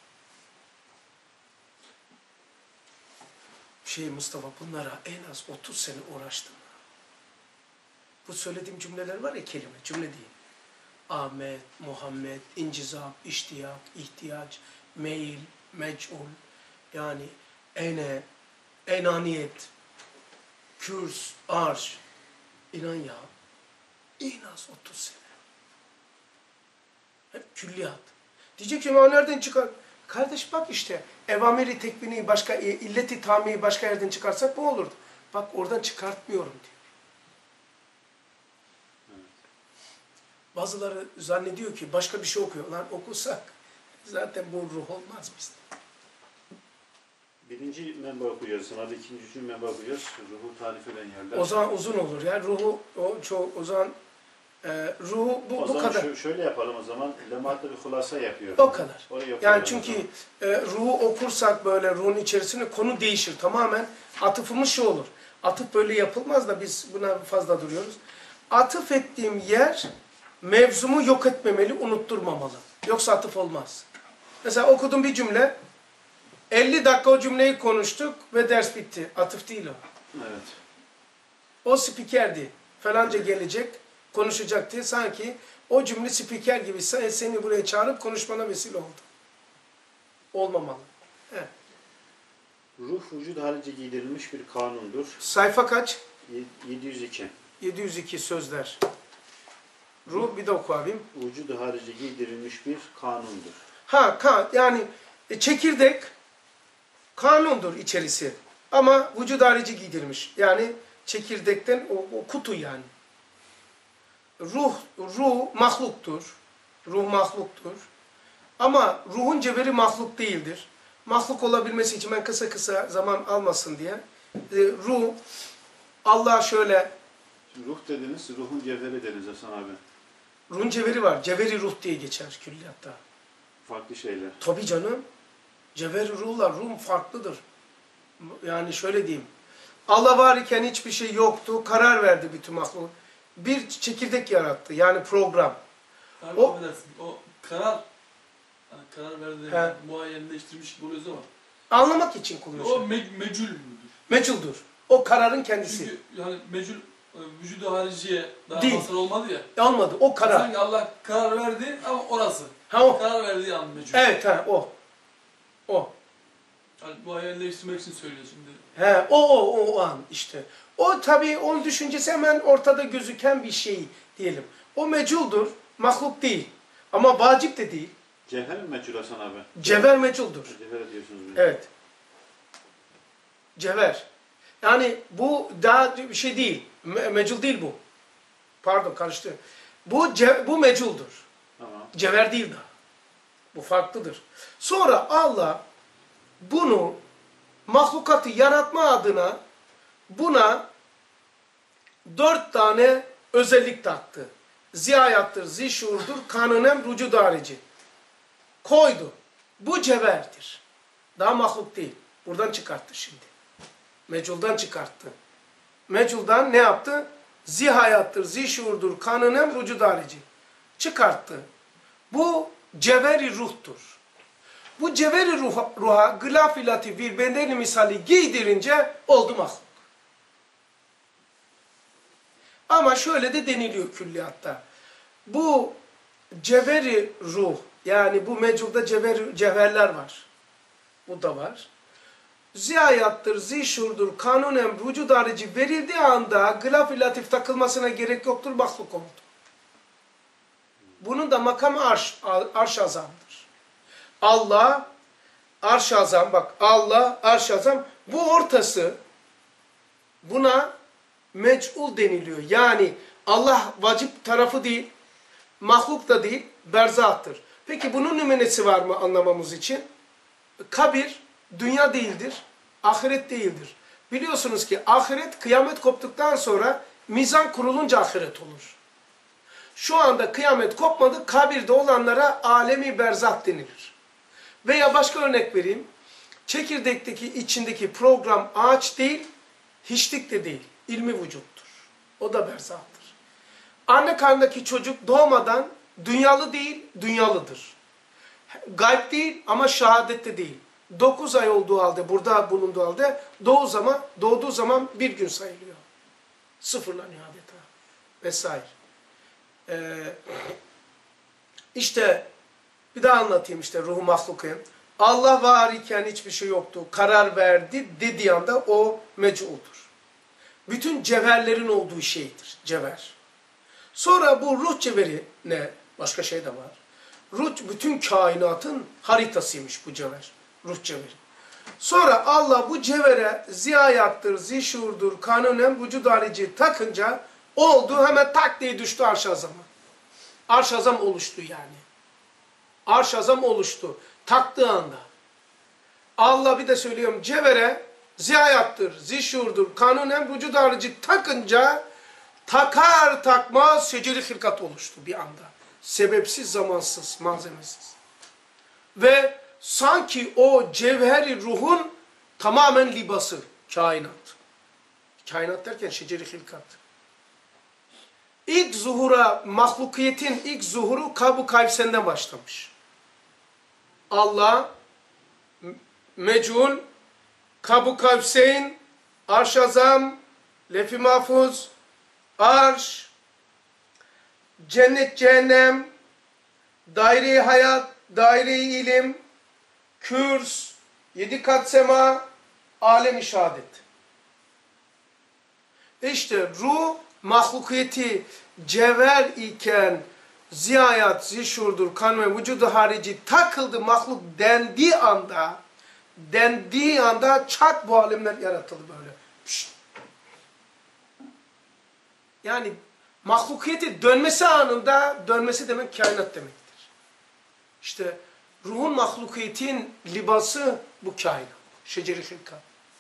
Mustafa bunlara en az 30 sene uğraştım. Bu söylediğim cümleler var ya kelime, cümle değil. Ahmet, Muhammed, incizap, iştiyak, ihtiyaç, meyil, mec'ul, yani ene, enaniyet, kürs, arş. İnan ya, en az 30 sene. Hep külliyat. Diyecek ki nereden çıkar? Kardeş bak işte, evamiri tekvini başka, illeti tamiyi başka yerden çıkarsak ne olurdu? Bak oradan çıkartmıyorum diyor. Bazıları zannediyor ki başka bir şey okuyor. Lan okusak zaten bu ruh olmaz bizde. Birinci menba okuyacağız. Sonra da ikinci, üçüncü menba okuyacağız. Ruhu tarif eden yerler. O zaman uzun olur ya. Ruhu o zaman ruhu bu kadar. Şöyle yapalım o zaman. Lemaat'ta bir hulasa yapıyor. O kadar. Yani çünkü ruhu okursak böyle ruhun içerisinde konu değişir. Tamamen atıfımız şu olur. Atıf böyle yapılmaz da biz buna fazla duruyoruz. Atıf ettiğim yer mevzumu yok etmemeli, unutturmamalı. Yoksa atıf olmaz. Mesela okudum bir cümle, 50 dakika o cümleyi konuştuk ve ders bitti. Atıf değil o. Evet. O spikerdi. Falanca gelecek, konuşacak diye sanki o cümle spiker gibi seni buraya çağırıp konuşmana vesile oldu. Olmamalı. Evet. Ruh vücud harici giydirilmiş bir kanundur. Sayfa kaç? 702. 702 sözler. Ruh bir de oku abim. Vücud harici giydirilmiş bir kanundur. Yani çekirdek kanundur içerisi. Ama vücud harici giydirilmiş. Yani çekirdekten o kutu yani. Ruh mahluktur. Ruh mahluktur. Ama ruhun cevheri mahluk değildir. Mahluk olabilmesi için ben kısa zaman almasın diye. Ruh, Allah şöyle. Şimdi ruh dediniz, ruhun cevheri dediniz Hasan abi. Ruhun cevheri var. Cevheri ruh diye geçer külliyatta. Farklı şeyler. Tabii canım. Cevheri ruhlar, ruh farklıdır. Yani şöyle diyeyim. Allah var iken hiçbir şey yoktu. Karar verdi bütün mahluk. Bir çekirdek yarattı. Yani program. Abi o karar verdi, muayyenleştirmiş gibi oluyoruz ama. Anlamak için kullanıyor. O mecul müdür? Meculdur. O kararın kendisi. Çünkü yani mecul vücudu hariciye daha Değil. masal olmadı ya. Olmadı. O karar. Sanki Allah karar verdi ama orası. O. Karar verdiği an mecul. Evet o. Yani muayyenleştirmek için söylüyor şimdi. O an işte. O tabii onun düşüncesi hemen ortada gözüken bir şey diyelim. O meculdur. Mahluk değil. Ama vacip de değil. Cevher mi meçhul Hasan abi? Cevher meculdur. Cevher diyorsunuz. Evet. Cevher. Yani bu daha bir şey değil. Mecul değil bu. Pardon karıştı. Bu meculdur. Tamam. Cevher değil daha. Bu farklıdır. Sonra Allah bunu mahlukatı yaratma adına buna 4 tane özellik taktı. Zihayattır, zişurdur, kanunem, vücud harici. Koydu. Bu cevherdir. Daha mahluk değil. Buradan çıkarttı şimdi. Meculdan çıkarttı. Meculdan ne yaptı? Zihayattır, zişurdur, kanınem, vücud harici. Çıkarttı. Bu cevheri ruhtur. Bu cevheri ruha gılaf-ı latif bir bedeni misali giydirince oldu mahluk. Ama şöyle de deniliyor külliyatta. Bu cevheri ruh, yani bu meculda cevherler var. Bu da var. Zihayattır, zişurdur, kanunen, vücud harici verildiği anda gılaf-ı latif takılmasına gerek yoktur, mahluk oldu. Bunun da makamı arş azamdır. Allah, arş azam, bak Allah, arş azam, bu ortası, buna mec'ul deniliyor. Yani Allah vacip tarafı değil, mahluk da değil, berzahtır. Peki bunun nümunesi var mı anlamamız için? Kabir, dünya değildir, ahiret değildir. Biliyorsunuz ki ahiret, kıyamet koptuktan sonra mizan kurulunca ahiret olur. Şu anda kıyamet kopmadı, kabirde olanlara alemi berzah denilir. Veya başka örnek vereyim. Çekirdekteki içindeki program ağaç değil, hiçlik de değil, ilmi vücuttur. O da berzahtır. Anne karnındaki çocuk doğmadan dünyalı değil, dünyalıdır. Gayb değil ama şehadette değil. 9 ay olduğu halde, burada bulunduğu halde doğduğu zaman bir gün sayılıyor. Sıfırlanıyor adeta. Vesaire. İşte bir daha anlatayım işte ruhu mahluken. Allah var iken hiçbir şey yoktu. Karar verdi dediği anda o mec'uldur. Bütün cevherlerin olduğu şeydir. Cevher. Sonra bu ruh cevheri ne? Başka şey de var. Ruh bütün kainatın haritasıymış bu cevher. Ruh cevheri. Sonra Allah bu cevhere ziyayattır, zişurdur, kanunen, vücud harici takınca oldu, hemen tak diye düştü arş azama. Arş azam oluştu yani. Arş azam oluştu. Taktığı anda. Allah bir de söylüyorum cevhere ziyayattır, zişurdur, kanunen, vücud harici takınca takar takmaz seceri hilkat oluştu bir anda. Sebepsiz, zamansız, malzemesiz. Ve sanki o cevheri ruhun tamamen libası, kainat. Kainat derken şeceri hilkat. İlk zuhura, mahlukiyetin ilk zuhuru Kab-ı Kavsen'den başlamış. Allah, mec'ul, Kab-ı Kavseyn, Arş Azam, Lef-i Mahfuz, Arş, Cennet Cehennem, Daire-i Hayat, Daire-i İlim, Kürs, 7 kat sema, Alem-i Şehadet. İşte ruh, mahlukiyeti cevher iken ziyayat, zişurdur, kan ve vücudu harici takıldı mahluk dendiği anda çat bu alemler yaratıldı böyle. Pişt. Yani mahlukiyeti dönmesi anında, dönmesi demek kainat demektir. İşte ruhun mahlukiyetin libası bu kainat. Şeceri hilkat.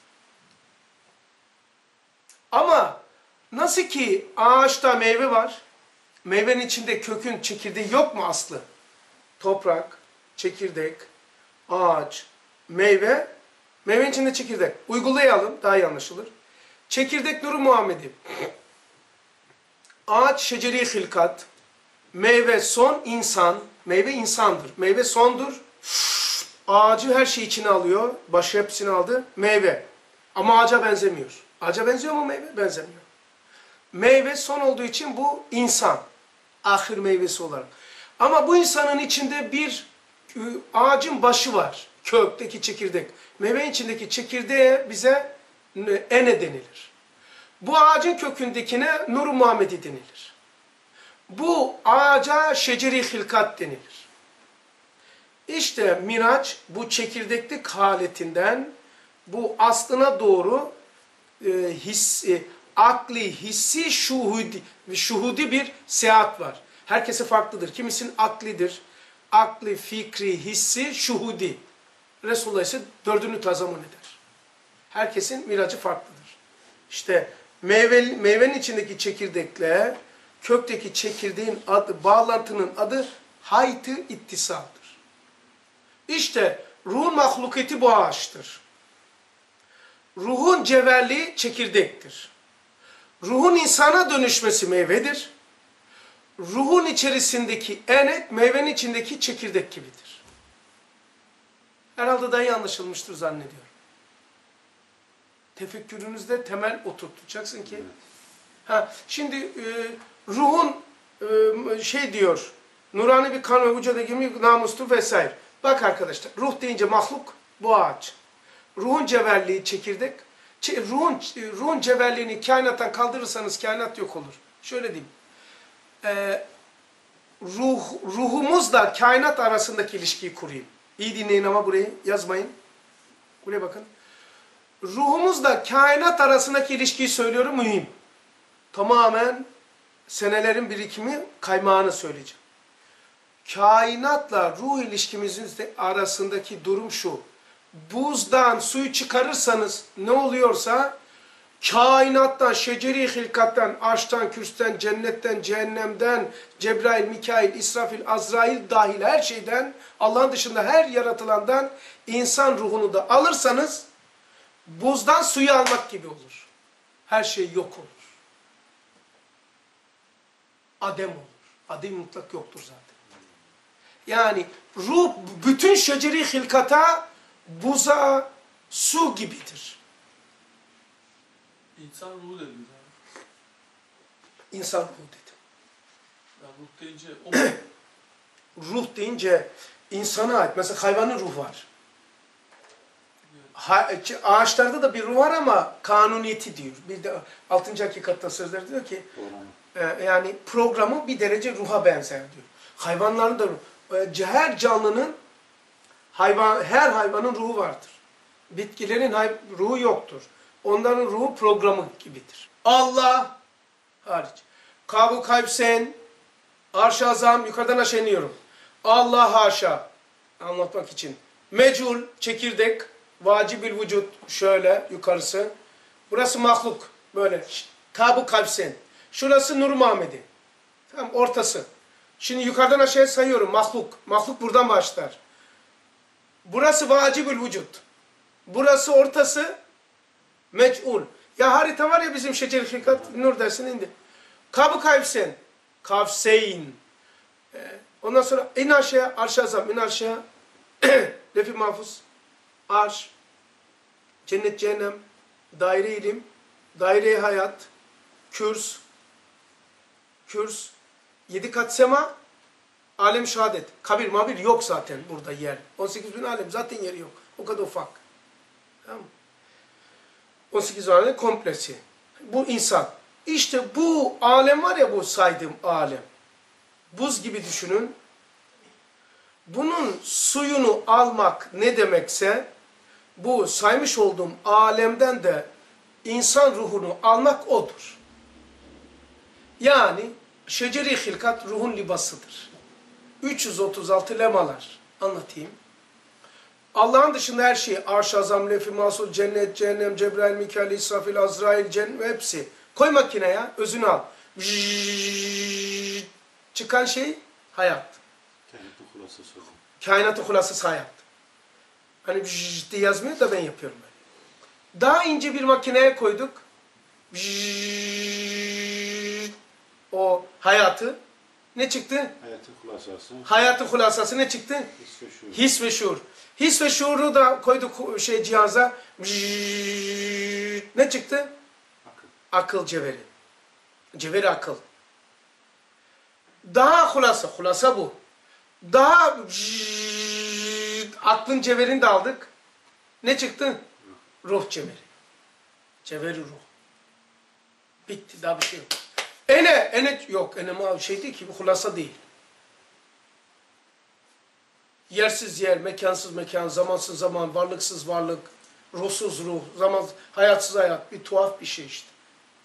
Ama nasıl ki ağaçta meyve var, meyvenin içinde kökün çekirdeği yok mu aslı? Toprak, çekirdek, ağaç, meyve, meyvenin içinde çekirdek. Uygulayalım, daha iyi anlaşılır. Çekirdek nuru Muhammedi. Ağaç şeceri hilkat, meyve son insan, meyve insandır. Meyve sondur, ağacı her şeyi içine alıyor, başı hepsini aldı, meyve. Ama ağaca benzemiyor. Ağaca benziyor mu meyve? Benzemiyor. Meyve son olduğu için bu insan. Ahir meyvesi olarak. Ama bu insanın içinde bir ağacın başı var. Kökteki çekirdek. Meyvenin içindeki çekirdeğe bize ene denilir. Bu ağacın kökündekine Nur-u Muhammedi denilir. Bu ağaca şeceri hilkat denilir. İşte Miraç bu çekirdeklik haletinden bu aslına doğru akli, hissi, şuhudi bir seyahat var. Herkese farklıdır. Kimisinin aklidir. Akli, fikri, hissi, şuhudi. Resulullah ise 4'ünü tazamun eder. Herkesin miracı farklıdır. İşte meyvenin içindeki çekirdekle kökteki çekirdeğin adı, bağlantının adı hayt-ı ittisaldır. İşte ruhun mahlukiyeti bu ağaçtır. Ruhun cevherliği çekirdektir. Ruhun insana dönüşmesi meyvedir. Ruhun içerisindeki enet, meyvenin içindeki çekirdek gibidir. Herhalde daha iyi anlaşılmıştır zannediyorum. Tefekkürünüzde temel oturtacaksın ki. Şimdi ruhun diyor, nurani bir kan ve vücuda girmiş namustur vesaire. Bak arkadaşlar, ruh deyince mahluk bu ağaç. Ruhun cevherliği çekirdek. Ruhun cevherliğini kainattan kaldırırsanız kainat yok olur. Şöyle diyeyim. Ruhumuzla kainat arasındaki ilişkiyi kurayım. İyi dinleyin ama burayı yazmayın. Buraya bakın. Ruhumuzla kainat arasındaki ilişkiyi söylüyorum, mühim. Tamamen senelerin birikimi kaymağını söyleyeceğim. Kainatla ruh ilişkimizin arasındaki durum şu. Buzdan suyu çıkarırsanız ne oluyorsa kainattan, şeceri hilkattan, arştan, kürsten, cennetten, cehennemden, Cebrail, Mikail, İsrafil, Azrail dahil her şeyden, Allah'ın dışında her yaratılandan insan ruhunu da alırsanız buzdan suyu almak gibi olur. Her şey yok olur. Adem olur. Adem mutlak yoktur zaten. Yani ruh bütün şeceri hilkata, buza, su gibidir. İnsan ruhu dediniz abi. İnsan ruhu dedim. Ya ruh deyince o Ruh deyince insana ait. Mesela hayvanın ruhu var. Ağaçlarda da bir ruh var ama kanuniyeti diyor. Bir de 6. hakikatta sözler diyor ki yani programı bir derece ruha benzer diyor. Hayvanların da her canlının her hayvanın ruhu vardır. Bitkilerin ruhu yoktur. Onların ruhu programı gibidir. Allah hariç. Kabu Kayfsen, Arş-ı Azam, yukarıdan aşağı iniyorum. Allah haşa, anlatmak için. Mecul, çekirdek, vacibül vücut, şöyle yukarısı. Burası mahluk, böyle. Kabu Kayfsen. Şurası Nur Muhammed'i. Tamam, ortası. Şimdi yukarıdan aşağıya sayıyorum, mahluk. Mahluk buradan başlar. Burası vacibül vücut. Burası ortası mec'ul. Ya harita var ya bizim şecer-i fikat nur dersine indi. Kabu Kayfsen. Kavseyn. Ondan sonra in aşağı, arş-ı azam, in aşağı. Lef-i mahfuz. Arş. Cennet, cehennem. Daire ilim. Daire-i hayat. Kürs. Kürs. 7 kat sema. Alem şehadet. Kabir mabir yok zaten burada yer. 18 bin alem zaten yeri yok. O kadar ufak. Tamam mı? 18 bin alem komplesi. Bu insan. İşte bu alem var ya, bu saydığım alem. Buz gibi düşünün. Bunun suyunu almak ne demekse, bu saymış olduğum alemden de insan ruhunu almak odur. Yani şeceri hilkat ruhun libasıdır. 336 lemalar anlatayım. Allah'ın dışında her şey, arş-ı azam, lef-i mahsul, cennet, cehennem, Cebrail, Mikail, İsrafil, Azrail, cennet, hepsi. Koy makineye, özünü al. Çıkan şey hayat. Kainatın hulasası. Kainatın hulasası hayat. Hani diye yazmıyor da ben yapıyorum böyle. Daha ince bir makineye koyduk. O hayatı. Ne çıktı? Hayatın hulasası. Hayatın hulasası ne çıktı? His ve şuur. His ve şuur. His ve şuuru da koyduk cihaza. Ne çıktı? Akıl. Akıl cevheri. Cevheri akıl. Daha hulasa bu. Daha aklın cevherini de aldık. Ne çıktı? Ruh cevheri. Cevheri ruh. Bitti, daha bir şey yok. Ene yok. Ene şey değil ki, bu hulasa değil. Yersiz yer, mekansız mekan, zamansız zaman, varlıksız varlık, ruhsuz ruh, zaman, hayatsız hayat. Bir tuhaf bir şey işte.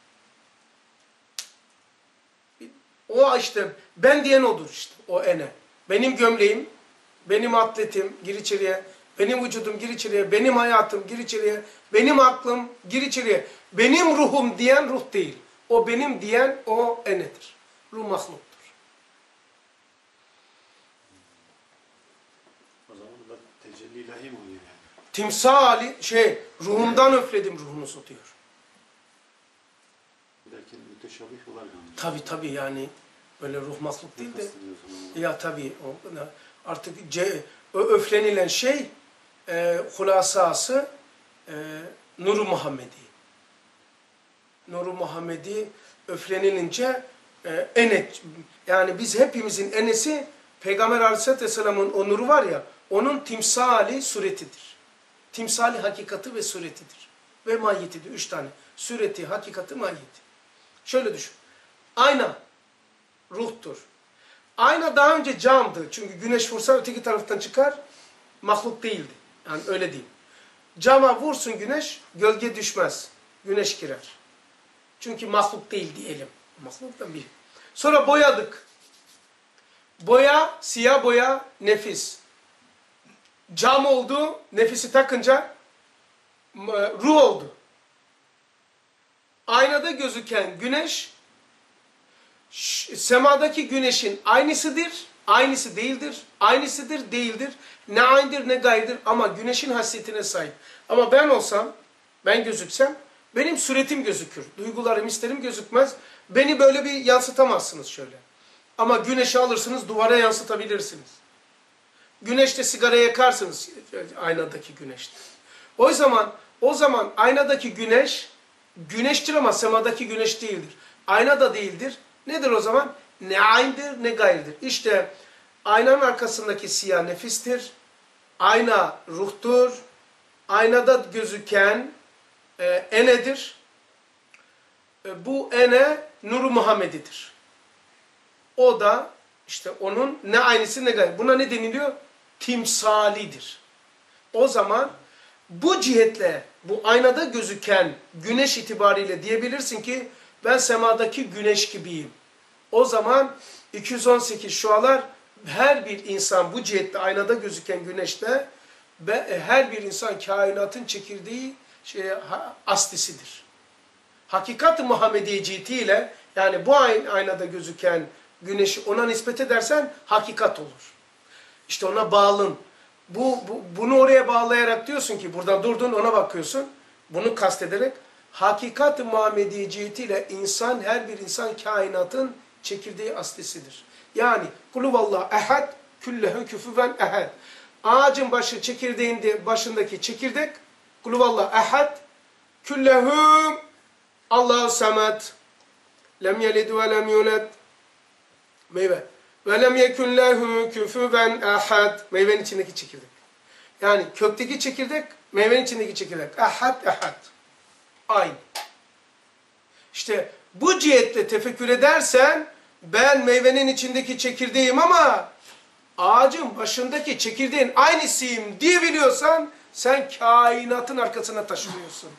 O işte, ben diyen odur işte, o ene. Benim gömleğim, benim atletim, gir içeriye. Benim vücudum, gir içeriye. Benim hayatım, gir içeriye. Benim aklım, gir içeriye. Benim ruhum diyen ruh değil. O benim diyen, o enedir. Ruh mahluktur. O zaman da timsali ruhumdan üfledim ruhunuzu diyor. Lakin müteşabih olan Tabi yani böyle ruh mahluk değil de ya tabi artık öflenilen şey hulasası Nur-u Muhammedi. Nur-u Muhammedi öflenilince yani biz hepimizin enesi Peygamber Aleyhisselatü Vesselam'ın o nuru var ya, onun timsali suretidir. Timsali hakikati ve suretidir. Ve mahiyetidir. 3 tane. Sureti, hakikati, mahiyeti. Şöyle düşün. Ayna ruhtur. Ayna daha önce camdı. Çünkü güneş vursa öteki taraftan çıkar. Mahluk değildi. Yani öyle değil. Cama vursun güneş, gölge düşmez. Güneş girer. Çünkü mahluk değil diyelim. Mahluktan bir. Sonra boyadık. Boya, siyah boya, nefis. Cam oldu, nefisi takınca ruh oldu. Aynada gözüken güneş, semadaki güneşin aynısıdır, aynısı değildir, aynısıdır, değildir. Ne aynıdır ne gayrıdır ama güneşin hasretine sahip. Ama ben olsam, ben gözüksem, benim suretim gözükür. Duygularım, hislerim gözükmez. Beni böyle bir yansıtamazsınız şöyle. Ama güneşi alırsınız, duvara yansıtabilirsiniz. Güneşte sigara yakarsınız, aynadaki güneşte. O zaman aynadaki güneş, güneştir ama semadaki güneş değildir. Ayna da değildir. Nedir o zaman? Ne aynıdır ne gayrıdır. İşte aynanın arkasındaki siyah nefistir. Ayna ruhtur. Aynada gözüken enedir. Bu ene Nur-u Muhammedi'dir. O da işte onun ne aynısı ne gayrı. Buna ne deniliyor? Timsalidir. O zaman bu cihetle, bu aynada gözüken güneş itibariyle diyebilirsin ki ben semadaki güneş gibiyim. O zaman 218 şualar her bir insan bu cihette aynada gözüken güneşte her bir insan kainatın çekirdeği aslisidir. Hakikat-ı Muhammediye cihetiyle yani bu aynada gözüken güneşi ona nispet edersen hakikat olur. İşte ona bağlın. Bunu oraya bağlayarak diyorsun ki buradan durdun ona bakıyorsun. Bunu kastederek hakikat-ı Muhammediye cihetiyle insan her bir insan kainatın çekirdeği aslisidir. Yani kuluvallahu ehad küllehu küfüven ehad. Ağacın başı çekirdeğinde başındaki çekirdek kuluvallahu ehad küllehum Allahu samet lem yelid ve lem yulad meyve ve lem yekun lehu küfüven ehad meyvenin içindeki çekirdek. Yani kökteki çekirdek, meyvenin içindeki çekirdek. Ehad, ehad. Aynı. İşte bu cihetle tefekkür edersen ben meyvenin içindeki çekirdeğim ama ağacın başındaki çekirdeğin aynısıyım diyebiliyorsan sen kainatın arkasına taşınıyorsun.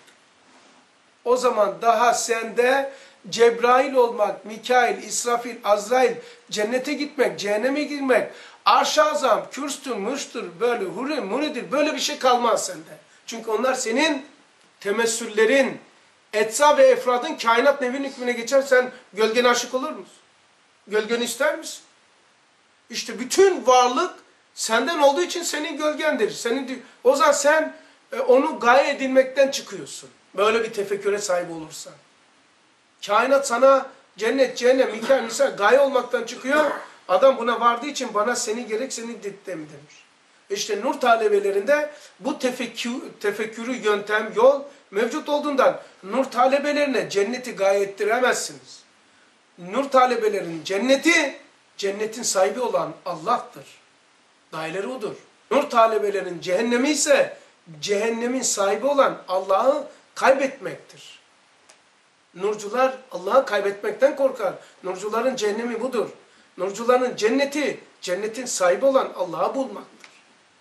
O zaman daha sende Cebrail olmak, Mikail, İsrafil, Azrail, cennete gitmek, cehenneme girmek, Arş-ı Azam, kürstür, mürstür, böyle hurim, munidir, böyle bir şey kalmaz sende. Çünkü onlar senin temessüllerin, etsa ve efradın kainat nevin hükmüne geçer. Sen gölgene aşık olur musun? Gölgeni ister misin? İşte bütün varlık senden olduğu için senin gölgendir. O zaman sen onu gaye edinmekten çıkıyorsun. Böyle bir tefekküre sahip olursan. Kainat sana cennet, cehennem, Mikail, misal gaye olmaktan çıkıyor. Adam buna vardığı için bana seni gerek seni dittem demiş. İşte nur talebelerinde bu tefekkürü yöntem, yol mevcut olduğundan nur talebelerine cenneti gaye ettiremezsiniz. Nur talebelerin cenneti, cennetin sahibi olan Allah'tır. Dahileri odur. Nur talebelerin cehennemi ise cehennemin sahibi olan Allah'ı kaybetmektir. Nurcular Allah'ı kaybetmekten korkar. Nurcuların cehennemi budur. Nurcuların cenneti, cennetin sahibi olan Allah'ı bulmaktır.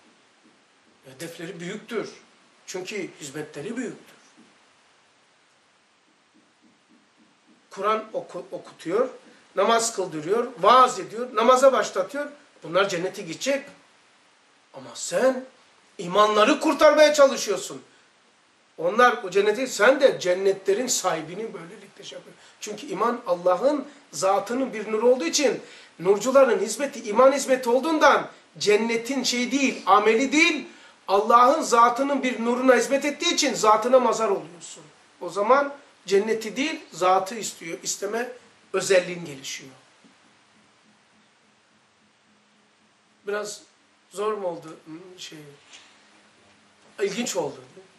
Hedefleri büyüktür. Çünkü hizmetleri büyüktür. Kur'an okutuyor, namaz kıldırıyor, vaaz ediyor, namaza başlatıyor. Bunlar cennete gidecek. Ama sen imanları kurtarmaya çalışıyorsun. Onlar o cenneti, sen de cennetlerin sahibini böylelikle şey yapıyor. Çünkü iman Allah'ın zatının bir nuru olduğu için nurcuların hizmeti iman hizmeti olduğundan cennetin şeyi değil, ameli değil, Allah'ın zatının bir nuruna hizmet ettiği için zatına mazhar oluyorsun. O zaman cenneti değil, zatı istiyor. İsteme özelliğin gelişiyor. Biraz zor mu oldu? İlginç oldu.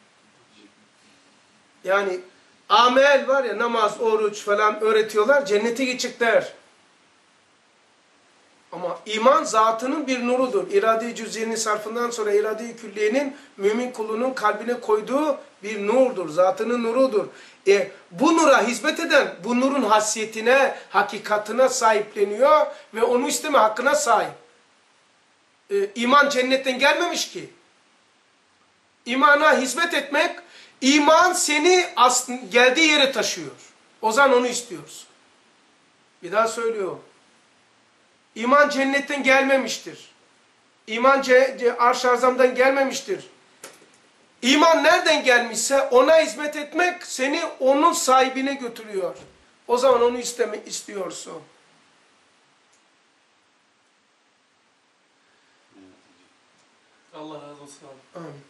Yani amel var ya, namaz, oruç falan öğretiyorlar, cennete gidecekler. Ama iman zatının bir nurudur. İrade-i cüz'iyenin sarfından sonra irade-i külliyenin mümin kulunun kalbine koyduğu bir nurdur. Zatının nurudur. Bu nura hizmet eden bu nurun hasiyetine, hakikatine sahipleniyor ve onu isteme hakkına sahip. İman cennetten gelmemiş ki. İmana hizmet etmek, iman seni geldiği yere taşıyor. O zaman onu istiyoruz. Bir daha söylüyorum. İman cennetten gelmemiştir. İman arş-ı azamdan gelmemiştir. İman nereden gelmişse ona hizmet etmek seni onun sahibine götürüyor. O zaman onu istiyorsun. Allah razı olsun abi. Amin.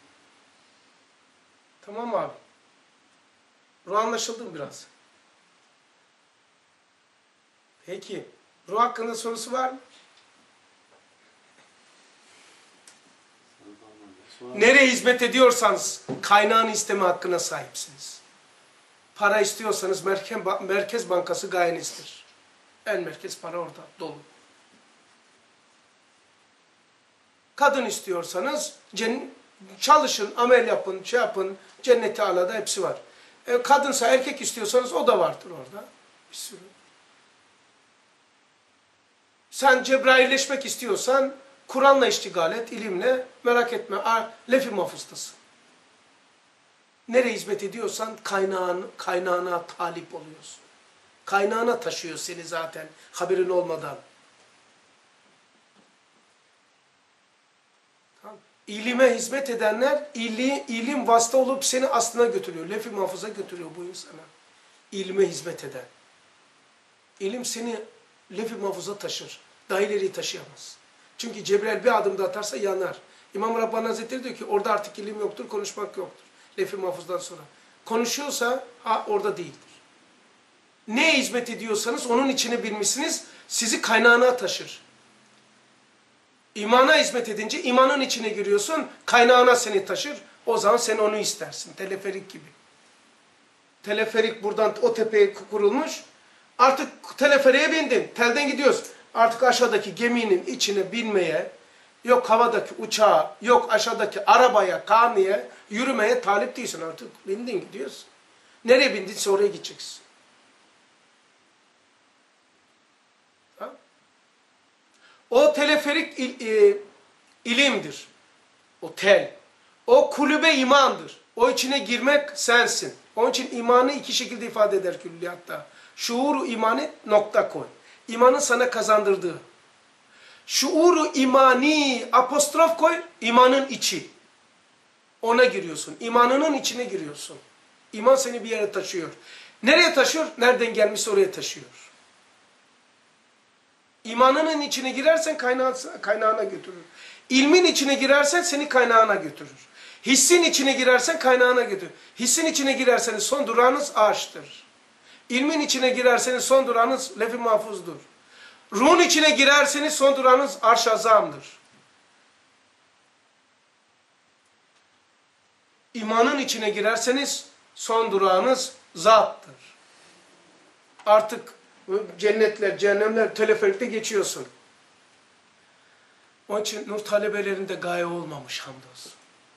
Tamam abi. Ruh anlaşıldı mı biraz? Peki. Ruh hakkında sorusu var mı? Nereye hizmet ediyorsanız kaynağını isteme hakkına sahipsiniz. Para istiyorsanız Merkez Bankası gayenizdir. En merkez para orada dolu. Kadın istiyorsanız çalışın, amel yapın, şey yapın, cenneti alada hepsi var. Kadınsa erkek istiyorsanız o da vardır orada. Bir sürü. Sen Cebrailleşmek istiyorsan Kur'an'la iştigal et, ilimle, merak etme, lef-i mahfuztasın. Nereye hizmet ediyorsan kaynağına talip oluyorsun. Kaynağına taşıyor seni zaten haberin olmadan. Tamam. İlime hizmet edenler ilim vasıta olup seni aslına götürüyor. Lef-i mahfuza götürüyor bu insana. İlime hizmet eden. İlim seni lef-i mahfuza taşır. Daha ileri taşıyamaz. Çünkü Cebrail bir adım da atarsa yanar. İmam Rabbani Hazretleri diyor ki orada artık ilim yoktur, konuşmak yoktur. Lef-i mahfuzdan sonra. Konuşuyorsa orada değildir. Neye hizmet ediyorsanız onun içine bilmişsiniz, sizi kaynağına taşır. İmana hizmet edince imanın içine giriyorsun, kaynağına seni taşır. O zaman sen onu istersin. Teleferik gibi. Teleferik buradan o tepeye kurulmuş. Artık teleferiğe bindin. Telden gidiyoruz. Artık aşağıdaki geminin içine binmeye, yok havadaki uçağa, yok aşağıdaki arabaya, kamiye, yürümeye talip değilsin artık. Bindin gidiyorsun. Nereye bindinse oraya gideceksin. Ha? O teleferik ilimdir. O tel. O kulübe imandır. O içine girmek sensin. Onun için imanı iki şekilde ifade eder külliyatta. Şuuru imanı nokta koy. İmanın sana kazandırdığı. Şuuru imani apostrof koy, imanın içi. Ona giriyorsun. İmanının içine giriyorsun. İman seni bir yere taşıyor. Nereye taşıyor? Nereden gelmişse oraya taşıyor. İmanının içine girersen kaynağına götürür. İlmin içine girersen seni kaynağına götürür. Hissin içine girersen kaynağına götürür. Hissin içine girerseniz son durağınız ağaçtır. İlmin içine girerseniz son durağınız lef-i mahfuzdur. Ruhun içine girerseniz son durağınız arş-ı azamdır. İmanın içine girerseniz son durağınız zattır. Artık cennetler, cehennemler, teleferikte geçiyorsun. Onun için nur talebelerinde gaye olmamış hamdolsun.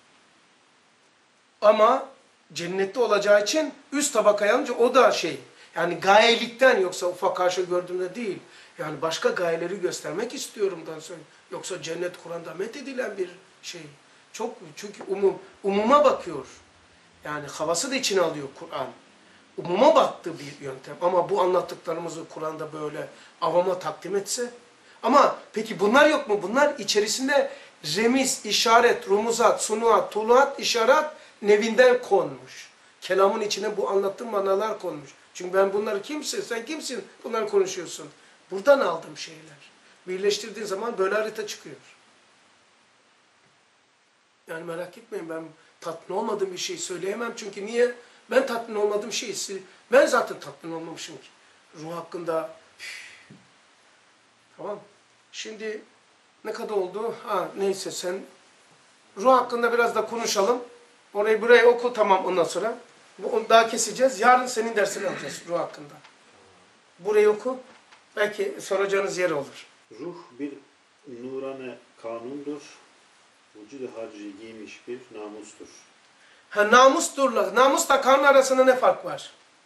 Ama cennette olacağı için üst tabakaya alınca o da yani gayelikten, yoksa ufak karşı gördüğümde değil. Yani başka gayeleri göstermek istiyorumdan sonra. Yoksa cennet Kur'an'da methedilen bir şey. Çok, çünkü umuma bakıyor. Yani havası da içine alıyor Kur'an. Umuma baktığı bir yöntem. Ama bu anlattıklarımızı Kur'an'da böyle avama takdim etse. Ama peki bunlar yok mu? Bunlar içerisinde remiz, işaret, rumuzat, sunuat, tuluat, işaret nevinden konmuş. Kelamın içine bu anlattığım manalar konmuş. Çünkü ben bunları kimsin, sen kimsin bunları konuşuyorsun. Buradan aldığım şeyler. Birleştirdiğin zaman böyle harita çıkıyor. Yani merak etmeyin, ben tatmin olmadığım bir şey söyleyemem. Çünkü niye? Ben tatmin olmadığım şeyi, ben zaten tatmin olmamışım ki. Ruh hakkında. Tamam. Şimdi ne kadar oldu? Ha neyse, sen ruh hakkında biraz da konuşalım. Orayı burayı oku, tamam, ondan sonra. Onu daha keseceğiz. Yarın senin dersini alacağız ruh hakkında. Burayı oku. Belki soracağınız yer olur. Ruh bir nurane kanundur. Vücudu harcı giymiş bir namustur. Ha, namusla kanun arasında ne fark var?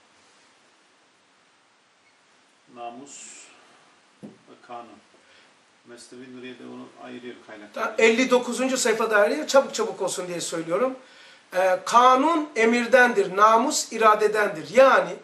Namus ve kanun. Mesnevi Nuriye'de onu ayırıyor kaynaklar. 59. sayfada ayırıyor. Çabuk olsun diye söylüyorum. Kanun emirdendir. Namus iradedendir. Yani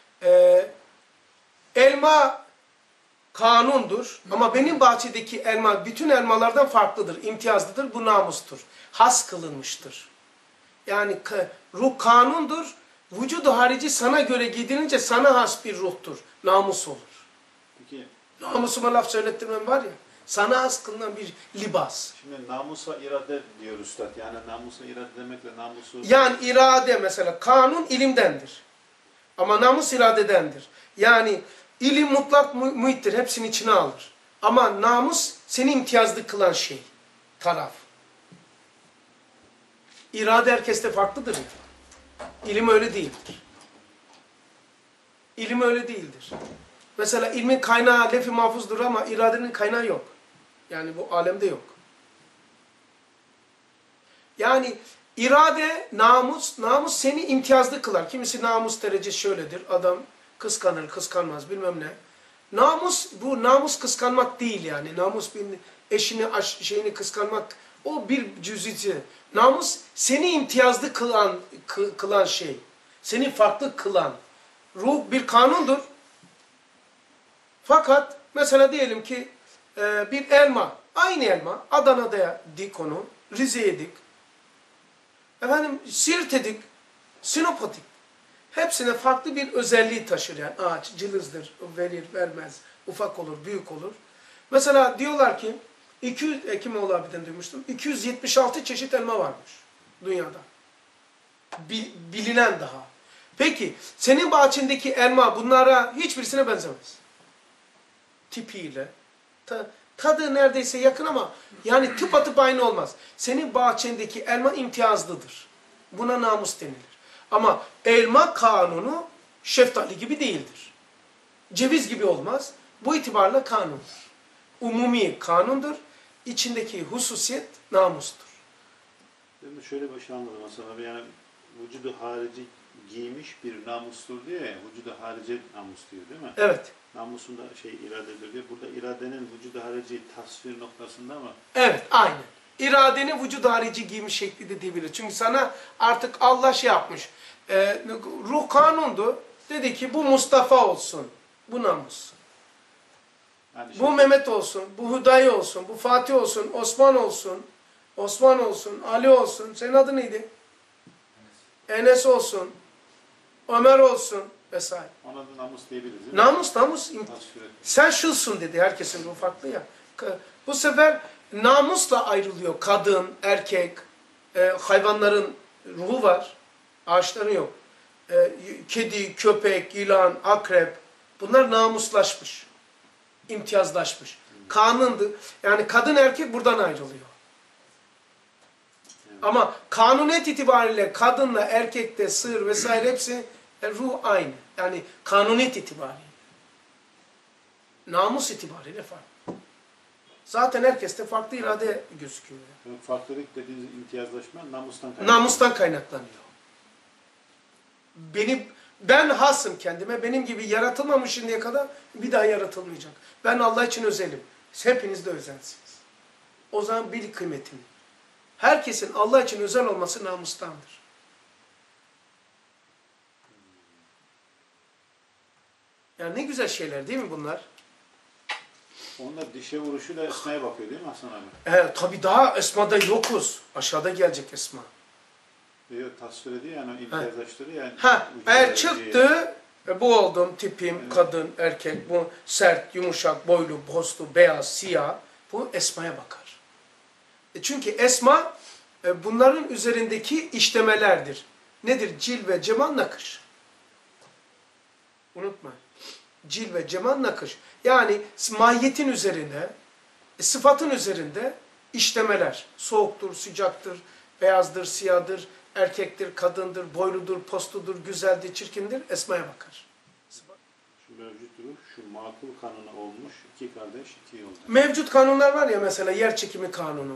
elma kanundur. Ama benim bahçedeki elma bütün elmalardan farklıdır. İmtiyazlıdır. Bu namustur. Has kılınmıştır. Yani ruh kanundur. Vücudu harici sana göre giydirince sana has bir ruhtur. Namus olur. Peki, Namusuma laf söylettirmem var ya. Sana has kılınan bir libas. şimdi namusa irade diyor üstad. Yani namusa irade demekle namusu... Yani irade mesela. Kanun ilimdendir. Ama namus iradedendir. Yani ilim mutlak muhittir. Hepsini içine alır. Ama namus seni imtiyazlı kılan şey. Taraf. İrade herkeste farklıdır ya. İlim öyle değildir. İlim öyle değildir. Mesela ilmin kaynağı lef-i mahfuzdur ama iradenin kaynağı yok. Yani bu alemde yok. Yani irade, namus seni imtiyazlı kılar. Kimisi namus derecesi şöyledir. Adam kıskanır, kıskanmaz bilmem ne. Bu namus kıskanmak değil yani. Namus bir şeyini kıskanmak, o bir cüz'i. Namus seni imtiyazlı kılan şey. Seni farklı kılan. Ruh bir kanundur. Fakat mesela diyelim ki bir elma, aynı elma, Adana'da dik onu, Rize'ye dik, Siirt'e dik, Sinop'a dik. Hepsine farklı bir özelliği taşır yani. Ağaç cılızdır, verir, vermez, ufak olur, büyük olur. Mesela diyorlar ki, 200, Ekimoğlu abiden duymuştum, 276 çeşit elma varmış dünyada. Bilinen daha. Peki, senin bahçendeki elma bunlara hiçbirisine benzemez. Tipiyle. Tadı neredeyse yakın ama yani tıpatıp aynı olmaz. Senin bahçendeki elma imtiyazlıdır. Buna namus denilir. Ama elma kanunu şeftali gibi değildir. Ceviz gibi olmaz. Bu itibarla kanundur. Umumi kanundur. İçindeki hususiyet namustur. Ben de şöyle bir şey anladım aslında. Yani vücudu harici giymiş bir namustur diyor ya. Vücudu harici namus diyor değil mi? Evet. Namusunda iradedir diyor. Burada iradenin vücudu harici tasvir noktasında mı? Evet, aynen. İradeni vücut harici giymiş şeklinde diyebilir. Çünkü sana artık Allah şey yapmış. Ruh kanundu. Dedi ki bu Mustafa olsun. Bu namus. Yani Bu Mehmet olsun. Bu Hüdayi olsun. Bu Fatih olsun. Osman olsun. Osman olsun. Ali olsun. Senin adın neydi? Enes olsun. Ömer olsun. Vesaire. Ona da namus diyebiliriz değil mi? Namus. Tasvir et. Sen şılsın dedi. Herkesin ruhu farklı ya. Bu sefer namusla ayrılıyor. Kadın, erkek, hayvanların ruhu var. Ağaçların yok. Kedi, köpek, yılan, akrep. Bunlar namuslaşmış. İmtiyazlaşmış. Kanundu. Yani kadın erkek buradan ayrılıyor. Evet. Ama kanuniyet itibariyle kadınla erkekte sığır vesaire hepsi ruh aynı. Yani kanuniyet itibariyle. Namus itibariyle farklı. Zaten herkeste farklı irade gözüküyor. Yani farklılık dediğiniz imtiyazlaşma namustan kaynaklanıyor. Namustan kaynaklanıyor. Ben hasım kendime. Benim gibi yaratılmamış şimdiye kadar bir daha yaratılmayacak. Ben Allah için özelim. Hepiniz de özelsiniz. O zaman bil kıymetini. Herkesin Allah için özel olması namustandır. Yani ne güzel şeyler değil mi bunlar? Onlar dişe vuruşuyla esmaya bakıyor değil mi Hasan abi? Tabii daha esmada yokuz. Aşağıda gelecek esma. Diyor, tasvir ediyor yani imtiyazlaştırıyor yani. Eğer çıktı, bu oldum, tipim, evet. Kadın, erkek, bu sert, yumuşak, boylu, postlu, beyaz, siyah, bu esmaya bakar. Çünkü esma bunların üzerindeki işlemelerdir. Nedir? Cilve, cemal, nakış. Unutma. Cilve, cemal, nakış. Yani mahiyetin üzerine, sıfatın üzerinde işlemeler. Soğuktur, sıcaktır, beyazdır, siyahdır, erkektir, kadındır, boyludur, postudur, güzeldir, çirkindir. Esmaya bakar. Şu mevcut ruh, şu makul kanunu olmuş, iki kardeş, iki yolda. Mevcut kanunlar var ya, mesela yer çekimi kanunu.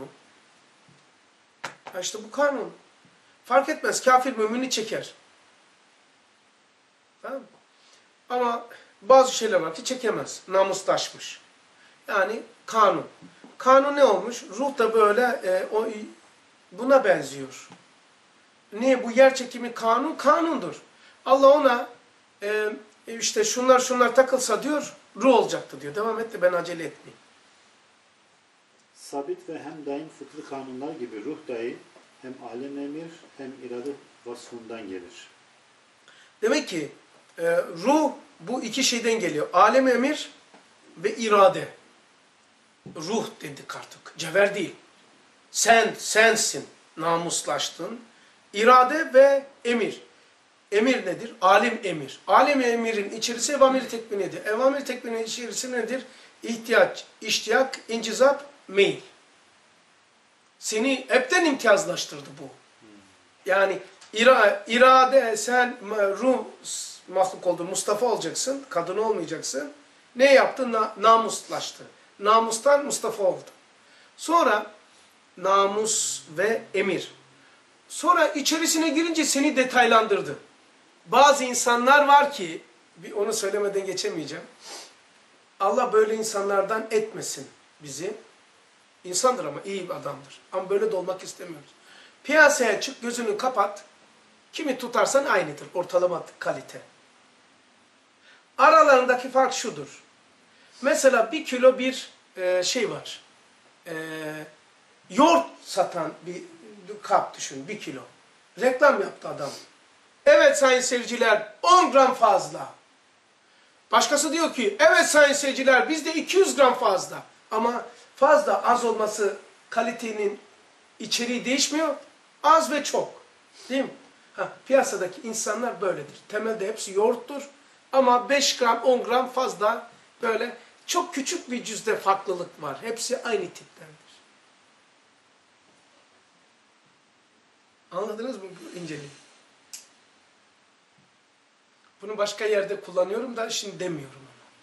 İşte bu kanun. Fark etmez. Kafir mümini çeker. Tamam mı? Ama bazı şeyler var ki çekemez. Namustaşmış. Yani kanun. Kanun ne olmuş? Ruh da böyle buna benziyor. Niye? Bu yer çekimi kanun, kanundur. Allah ona işte şunlar takılsa diyor, ruh olacaktı diyor. Devam et de ben acele etmeyeyim. Sabit ve hem daim fıtri kanunlar gibi ruh dahi hem alem emir hem irade vasfından gelir. Demek ki ruh bu iki şeyden geliyor. Alem emir ve irade. Ruh dedik artık. Cevher değil. Sensin. Namuslaştın. İrade ve emir. Emir nedir? Alim emir. Alim emirin içerisi evamir-i tekvinidir. Evamir-i tekvinin içerisi nedir? İhtiyaç, iştiyak, incizap, meyil. Seni hepten imtiyazlaştırdı bu. Yani irade, sen ruh mahluk oldun, Mustafa olacaksın, kadın olmayacaksın. Ne yaptı? Namuslaştı. Namustan Mustafa oldu. Sonra namus ve emir. Sonra içerisine girince seni detaylandırdı. Bazı insanlar var ki, onu söylemeden geçemeyeceğim. Allah böyle insanlardan etmesin bizi. İnsandır ama iyi bir adamdır. Ama böyle de olmak istemiyoruz. Piyasaya çık, gözünü kapat. Kimi tutarsan aynıdır. Ortalama kalite. Aralarındaki fark şudur. Mesela 1 kilo bir şey var. Yoğurt satan bir kap düşün. 1 kilo. Reklam yaptı adam. Evet sayın seyirciler 10 gram fazla. Başkası diyor ki evet sayın seyirciler bizde 200 gram fazla. Ama fazla az olması kalitenin içeriği değişmiyor. Az ve çok. Değil mi? Piyasadaki insanlar böyledir. Temelde hepsi yoğurttur. Ama 5 gram 10 gram fazla böyle çok küçük bir cüzde farklılık var. Hepsi aynı tiptendir. Anladınız mı bu inceliği? Bunu başka yerde kullanıyorum da şimdi demiyorum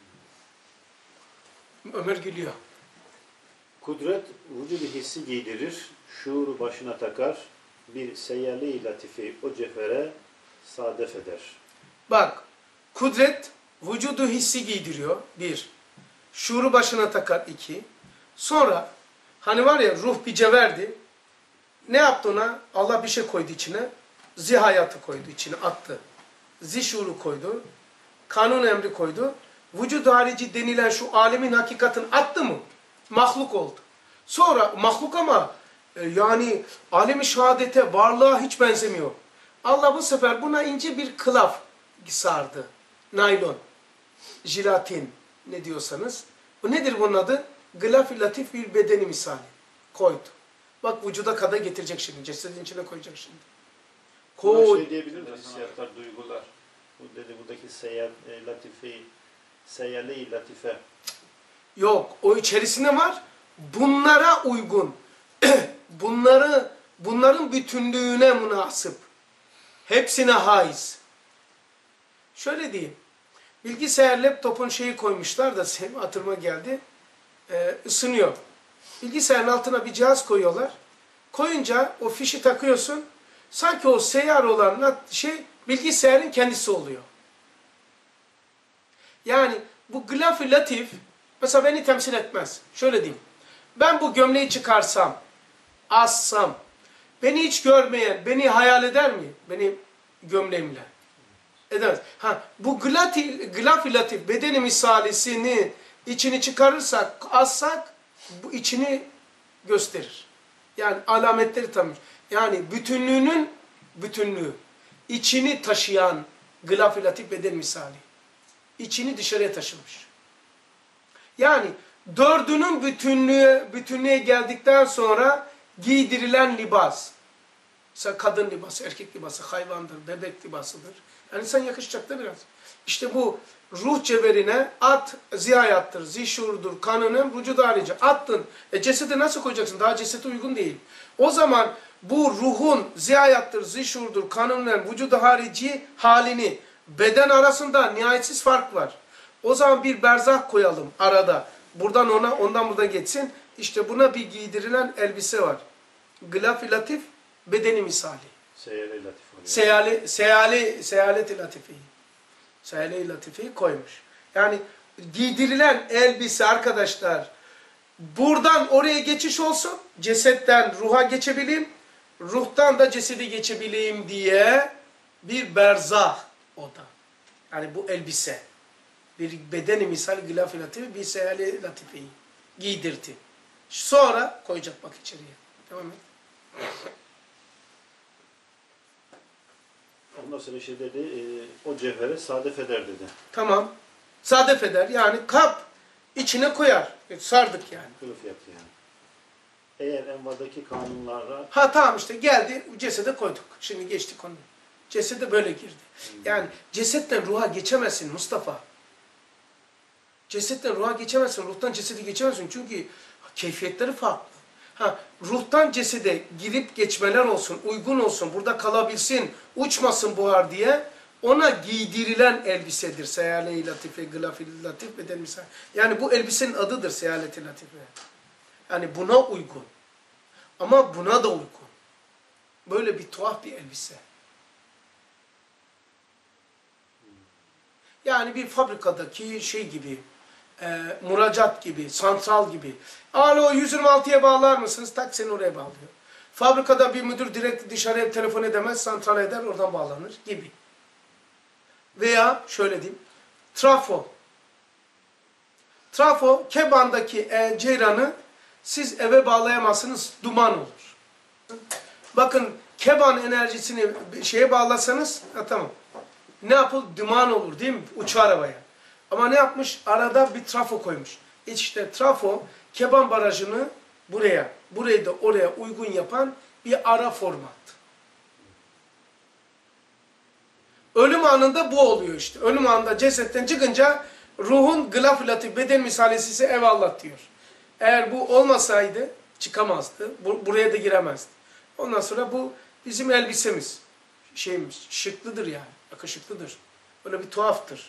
onu. Ömer gülüyor. Kudret vücudu hissi giydirir, şuuru başına takar, bir seyyali latifi o cefere sadef eder. Bak, kudret vücudu hissi giydiriyor. 1. Şuuru başına takar. 2. Sonra hani var ya ruh bir cevherdi. Ne yaptı ona? Allah bir şey koydu içine. Zihayatı koydu içine, attı. Zişuru koydu. Kanun emri koydu. Vücud harici denilen şu alemin hakikatini attı mı? Mahluk oldu. Sonra mahluk ama yani alemi şehadete, varlığa hiç benzemiyor. Allah bu sefer buna ince bir kılaf sardı. Naylon, jelatin ne diyorsanız. Bu nedir bunun adı? Gılaf-ı latif bir bedeni misali. Koydu. Bak vücuda kadar getirecek şimdi. Cesedin içine koyacak şimdi. Koy. Şey diyebilir miyiz? Hissiyatlar, duygular. Bu dedi buradaki seyyale-i latife. Yok. O içerisinde var. Bunlara uygun. Bunların bütünlüğüne münasip. Hepsine haiz. Şöyle diyeyim. Bilgisayar, laptopun şeyi koymuşlar da hatırıma geldi. Isınıyor. Bilgisayarın altına bir cihaz koyuyorlar. Koyunca o fişi takıyorsun. Sanki o seyyar olan bilgisayarın kendisi oluyor. Yani bu gılaf-ı latif mesela beni temsil etmez. Şöyle diyeyim. Ben bu gömleği çıkarsam, assam, beni hiç görmeyen, beni hayal eder mi? Benim gömleğimle. Edemez. Bu gılaf-ı latif bedeni misalisini içini çıkarırsak, assak bu içini gösterir. Yani alametleri tanır. Yani bütünlüğü, içini taşıyan gılaf-ı latif beden misali. İçini dışarıya taşımış. Yani dördünün bütünlüğe geldikten sonra giydirilen libas. Mesela kadın libası, erkek libası, hayvandır, bebek libasıdır. Yani insan yakışacak da biraz. İşte bu ruh cevherine at ziyayattır, zişurdur, kanının vücuda harici. Attın. Cesedi nasıl koyacaksın? Daha cesete uygun değil. O zaman bu ruhun ziyayattır, zişurdur, kanının vücuda harici halini beden arasında nihayetsiz fark var. O zaman bir berzah koyalım arada. Buradan ona, ondan buradan geçsin. İşte buna bir giydirilen elbise var. Gılaf-ı latif, bedeni misali. Seyale latif oluyor. Seyalet-i latifi. Seyalet-i latifi koymuş. Yani giydirilen elbise arkadaşlar, buradan oraya geçiş olsun, cesetten ruha geçebileyim, ruhtan da cesedi geçebileyim diye bir berzah o da. Yani bu elbise. Bir bedeni misal gılaf-ı latifi, bir seyalet-i latifi giydirdi. Sonra koyacak bak içeriye. Devam et. Ondan sonra şey dedi, o cevheri sadef eder dedi. Tamam. Sadef eder. Yani kap içine koyar. Sardık yani. Kılıf yaptı yani. Eğer envadaki kanunlara... Ha tamam işte geldi cesede koyduk. Şimdi geçtik onu. Cesede böyle girdi. Yani cesetten ruha geçemezsin Mustafa. Cesetten ruha geçemezsin. Ruhtan cesede geçemezsin. Çünkü keyfiyetleri farklı. Ha, ruhtan cesede girip geçmeler olsun, uygun olsun, burada kalabilsin, uçmasın buhar diye ona giydirilen elbisedir. Seyale-i latife, gılaf-i latif, beden misal. Yani bu elbisenin adıdır seyalet-i latife. Yani buna uygun. Ama buna da uygun. Böyle bir tuhaf bir elbise. Yani bir fabrikadaki şey gibi, muracat gibi, santral gibi. Alo 126'ya bağlar mısınız? Tak seni oraya bağlıyor. Fabrikada bir müdür direkt dışarıya telefon edemez, santral eder, oradan bağlanır gibi. Veya şöyle diyeyim, trafo. Trafo, kebandaki ceyranı siz eve bağlayamazsınız, duman olur. Bakın keban enerjisini şeye bağlasanız, tamam. Ne yapılır? Duman olur değil mi? Uçu arabaya. Ama ne yapmış? Arada bir trafo koymuş. İşte trafo, keban barajını buraya, burayı da oraya uygun yapan bir ara format. Ölüm anında bu oluyor işte. Ölüm anında cesetten çıkınca ruhun gılaf-ı latif, beden misalesi ise eyvallah diyor. Eğer bu olmasaydı çıkamazdı. Buraya da giremezdi. Ondan sonra bu bizim elbisemiz. Şeyimiz, şıklıdır yani. Yakışıklıdır. Böyle bir tuhaftır.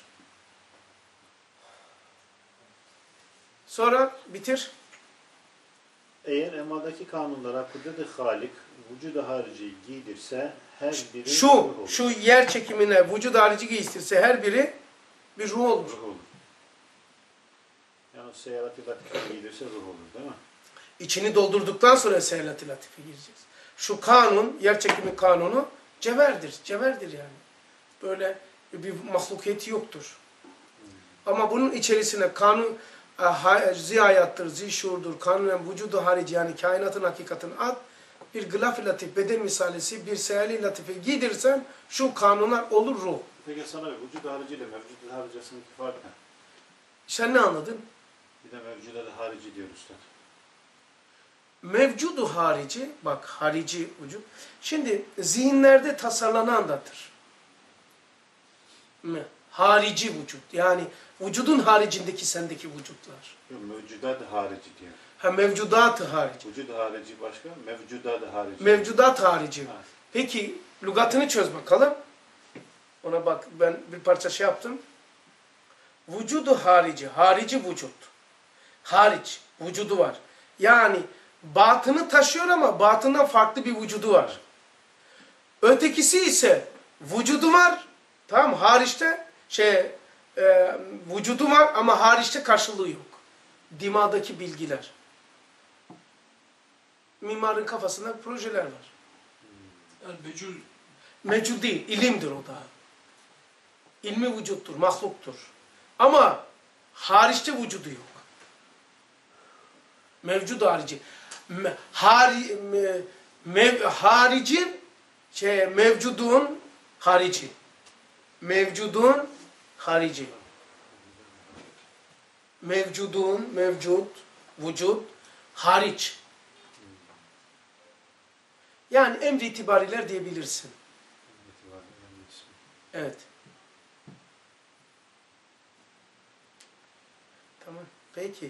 Sonra bitir. Eğer emadaki kanunlara kudret-i halik, vücuda harici giydirse her biri Şu yer çekimine vücud harici giydirse her biri bir ruh olur. ruh olur. Yani seyahat-i latife giydirse ruh olur değil mi? İçini doldurduktan sonra seyahat-i latife gireceğiz. Şu kanun, yer çekimi kanunu cevherdir. Cevherdir yani. Böyle bir mahlukiyeti yoktur. Ama bunun içerisine kanun ziyayattır, zişurdur, kanunen vücudu harici yani kainatın hakikatini at, bir gılaf-ı latif, beden misalesi, bir seyali latife giydirirsen şu kanunlar olur ruh. Peki sana vücud harici ile mevcud harici arasındaki fark ne? Sen ne anladın? Bir de mevcuda da harici diyor Üstad. Mevcudu harici, bak harici vücut. Şimdi zihinlerde tasarlananı anlatır. Harici vücut. Yani vücudun haricindeki sendeki vücutlar. Yok, mevcuda da harici diyor. Ha mevcudat-ı harici. Vücud harici başka, mevcuda da harici. Mevcudat harici. Ha. Peki lügatını çöz bakalım. Ona bak ben bir parça şey yaptım. Vücudu harici, harici vücut. Hariç, vücudu var. Yani batını taşıyor ama batından farklı bir vücudu var. Ötekisi ise vücudu var, tamam hariçte vücudu var ama hariçte karşılığı yok. Dimadaki bilgiler. Mimarın kafasında projeler var. Yani becül. Mevcut değil, ilimdir o da. İlmi vücuttur, mahluktur. Ama hariçte vücudu yok. Mevcud harici. Haricin, mevcudun harici. Mevcudun harici. Mevcudun, mevcut, vücut, hariç. Yani emri itibariler diyebilirsin. Evet. Tamam. Peki.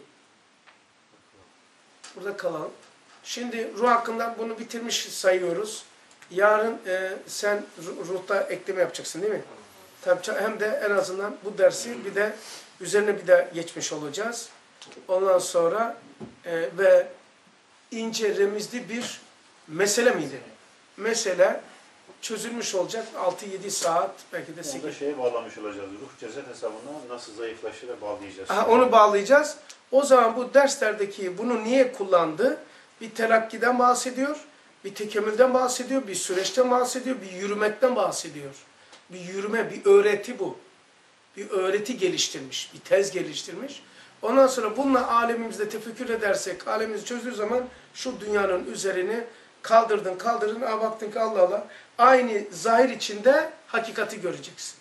Burada kalalım. Şimdi ruh hakkında bunu bitirmiş sayıyoruz. Yarın sen ruhta ekleme yapacaksın değil mi? Tabii hem de en azından bu dersi bir de üzerine bir de geçmiş olacağız. Ondan sonra ve ince remizli bir mesele miydi? Mesele çözülmüş olacak 6-7 saat belki de 8. Onda şeye bağlamış olacağız. Ruh ceset hesabına nasıl zayıflaşır bağlayacağız. Aha, onu bağlayacağız. O zaman bu derslerdeki bunu niye kullandı? Bir telakkiden bahsediyor, bir tekemmülden bahsediyor, bir süreçten bahsediyor, bir yürümekten bahsediyor. Bir yürüme, bir öğreti bu. Bir öğreti geliştirmiş, bir tez geliştirmiş. Ondan sonra bununla alemimizde tefekkür edersek, alemimizi çözdüğü zaman şu dünyanın üzerini kaldırdın, baktın ki Allah Allah, aynı zahir içinde hakikati göreceksin.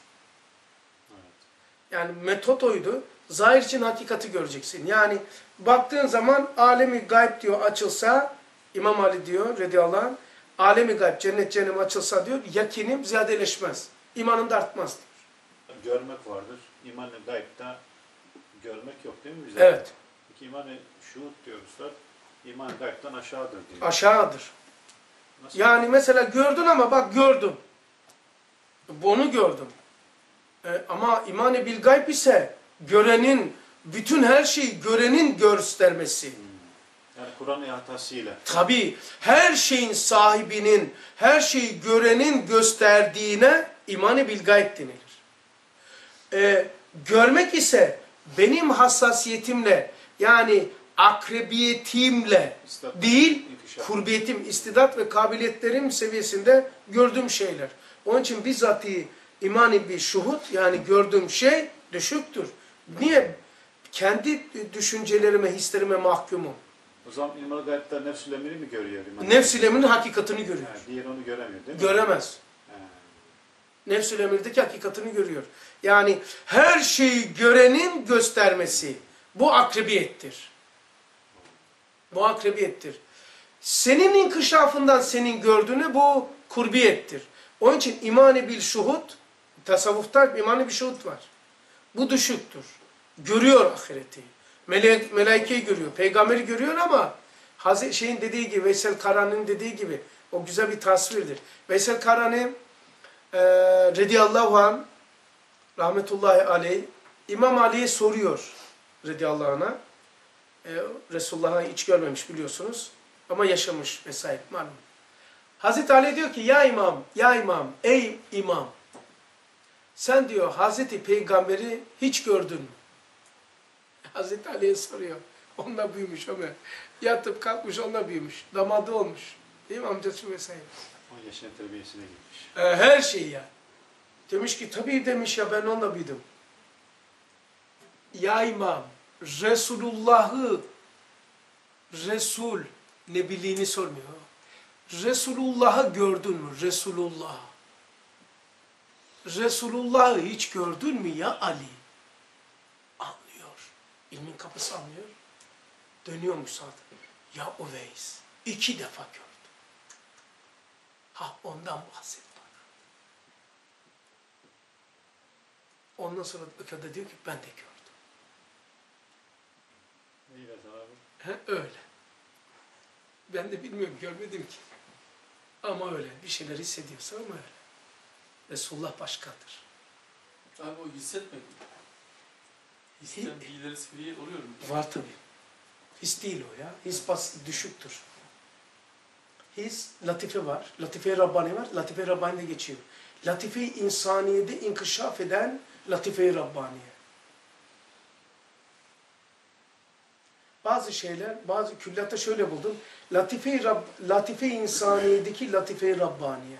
Yani metot oydu. Zahir için hakikati göreceksin. Yani baktığın zaman alemi gayb diyor açılsa, İmam Ali diyor radıyallahu anh, alemi gayb cennet cehennem açılsa diyor, yakinim ziyadeleşmez. İmanım da artmaz diyor. Görmek vardır. İman-ı gayb'da görmek yok değil mi bize? Evet. Peki iman-ı şuhud diyoruzlar. İman-ı gayb'dan aşağıdır diyor. Aşağıdır. Nasıl? Yani mesela gördün ama bak gördüm. Bunu gördüm. Ama iman-ı bil gayb ise görenin, bütün her şeyi görenin göstermesi. Yani Kur'an-ı hatasıyla. Tabii her şeyin sahibinin, her şeyi görenin gösterdiğine iman-ı bil gayb denilir. Görmek ise benim hassasiyetimle, yani akrebiyetimle değil, kurbiyetim, istidat ve kabiliyetlerim seviyesinde gördüğüm şeyler. Onun için bizzati iman-ı bil şuhud, yani gördüğüm şey düşüktür. Niye? Kendi düşüncelerime, hislerime mahkumum. O zaman İman-ı gayb'da nefs-ül emiri mi görüyor? Nefs-ül emrin hakikatini görüyor. Yani diğer onu göremiyor değil mi? Göremez. Nefs-ül emirdeki hakikatini görüyor. Yani her şeyi görenin göstermesi. Bu akrebiyettir. Bu akrebiyettir. Senin inkişafından senin gördüğünü bu kurbiyettir. Onun için iman-ı bil şuhud, tasavvufta iman-ı bil şuhud var. Bu düşüktür. Görüyor ahireti. Melaikeyi görüyor, peygamberi görüyor ama şeyin dediği gibi, Veysel Karani'nin dediği gibi o güzel bir tasvirdir. Veysel Karani radıyallahu anh, rahmetullahi aleyh, İmam Ali'ye soruyor radıyallahu anh'a. Resulullah'ı hiç görmemiş biliyorsunuz ama yaşamış vesaire malum. Hazreti Ali diyor ki ya imam, ey imam, sen diyor Hazreti Peygamberi hiç gördün mü? Hazreti Ali'ye soruyor. Onunla büyümüş Ömer. Yatıp kalkmış onunla büyümüş. Damadı olmuş. Değil mi amcası vesaire. 10 yaşında terbiyesine gitmiş. Her şey ya. Demiş ki tabii demiş ya ben onunla büyüdüm. Ya imam, Resulullah'ı, Resul, nebiliğini sormuyor. Resulullah'ı gördün mü? Resulullah. Resulullah'ı hiç gördün mü ya Ali? Anlıyor. İlmin kapısı anlıyor. Dönüyormuş zaten. Ya Uveys, 2 defa gördüm. Ha ondan bahset bana. Ondan sonra ötede diyor ki ben de gördüm. Neyle abi? Öyle. Ben de bilmiyorum, görmedim ki. Ama öyle. Bir şeyler hissediyorsa ama öyle. Resulullah başkadır. Abi o hissetmek. Histen bir ileri seviye oluyor mu? Var tabii. His değil o ya. His düşüktür. His, latife var. Latife-i Rabbani var. Latife-i Rabbani'de geçiyor. Latife-i insaniyede inkişaf eden Latife-i Rabbaniye. Bazı şeyler, bazı küllatta şöyle buldum. Latife-i insaniyedeki Latife-i Rabbaniye.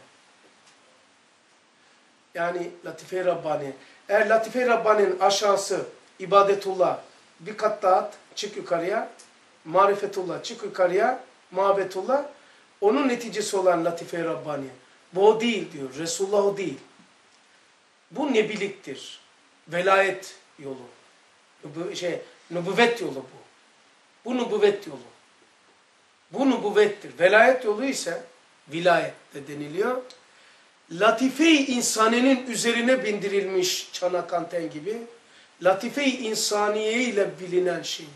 Yani Latife-i Rabbaniye. Eğer Latife-i Rabbani'nin aşağısı ibadetullah, bir kat daha at, çık yukarıya, marifetullah, çık yukarıya, muhabbetullah, onun neticesi olan Latife-i Rabbaniye. Bu o değil diyor, Resulullah o değil. Bu nebiliktir, velayet yolu, nübüvvet yolu bu. Bu nübüvvet yolu. Bu nübüvvettir. Velayet yolu ise Vilayet de deniliyor. Latife-i insanenin üzerine bindirilmiş çanak anten gibi. Latife-i insaniye ile bilinen şey.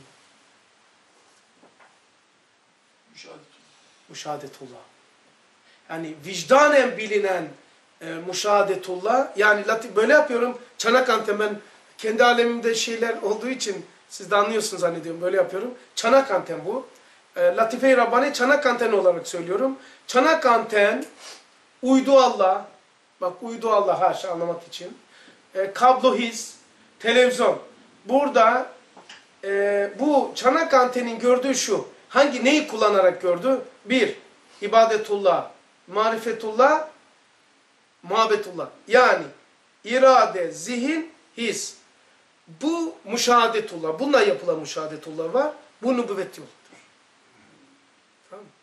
Müşahadetullah. Yani vicdanen bilinen müşahadetullah. Yani böyle yapıyorum. Çanak anten, ben kendi alemimde şeyler olduğu için siz de anlıyorsunuz zannediyorum. Böyle yapıyorum. Çanak anten bu. Latife-i Rabbani çanak anten olarak söylüyorum. Çanak anten, uydu Allah, bak uydu Allah haşa anlamak için. Kablo his, televizyon. Burada bu çanak antenin gördüğü şu. Neyi kullanarak gördü? Bir, ibadetullah, marifetullah, muhabbetullah. Yani irade, zihin, his. Bu müşahadetullah. Bununla yapılan müşahadetullah var. Bu nübüvvet yoludur. Tamam mı?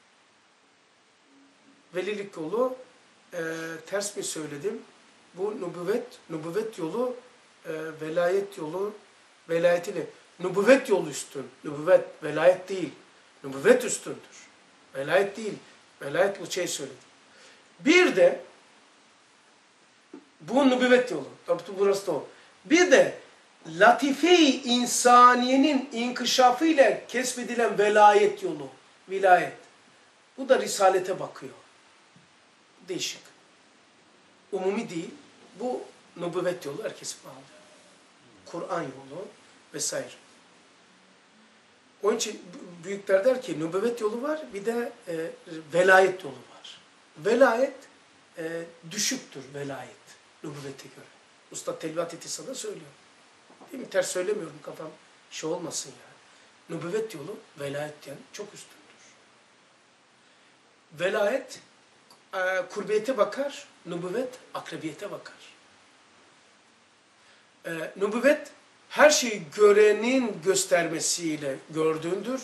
Velilik yolu, ters mi söyledim? Bu nübüvvet yolu, velayet yolu, velayet ile. Nübüvvet yolu üstün. Nübüvvet, velayet değil. Nübüvvet üstündür. Velayet değil. Velayet bu şey söyledim. Bir de bu nübüvvet yolu. Tabii burası da o. Bir de latife-i insaniyenin inkişafıyla kesbedilen velayet yolu. Vilayet. Bu da risalete bakıyor. Değişik. Umumi değil. Bu nübüvvet yolu herkes bağlı. Kur'an yolu vesaire. Onun için büyükler der ki nübüvvet yolu var, bir de velayet yolu var. Velayet düşüktür velayet nübüvvete göre. Usta Telvat İtisa'da söylüyor. Değil mi? Ters söylemiyorum, kafam şey olmasın yani. Nübüvvet yolu velayetten çok üstündür. Velayet kurbiyete bakar, nübüvvet akrebiyete bakar. Nübüvvet her şeyi görenin göstermesiyle gördüğündür.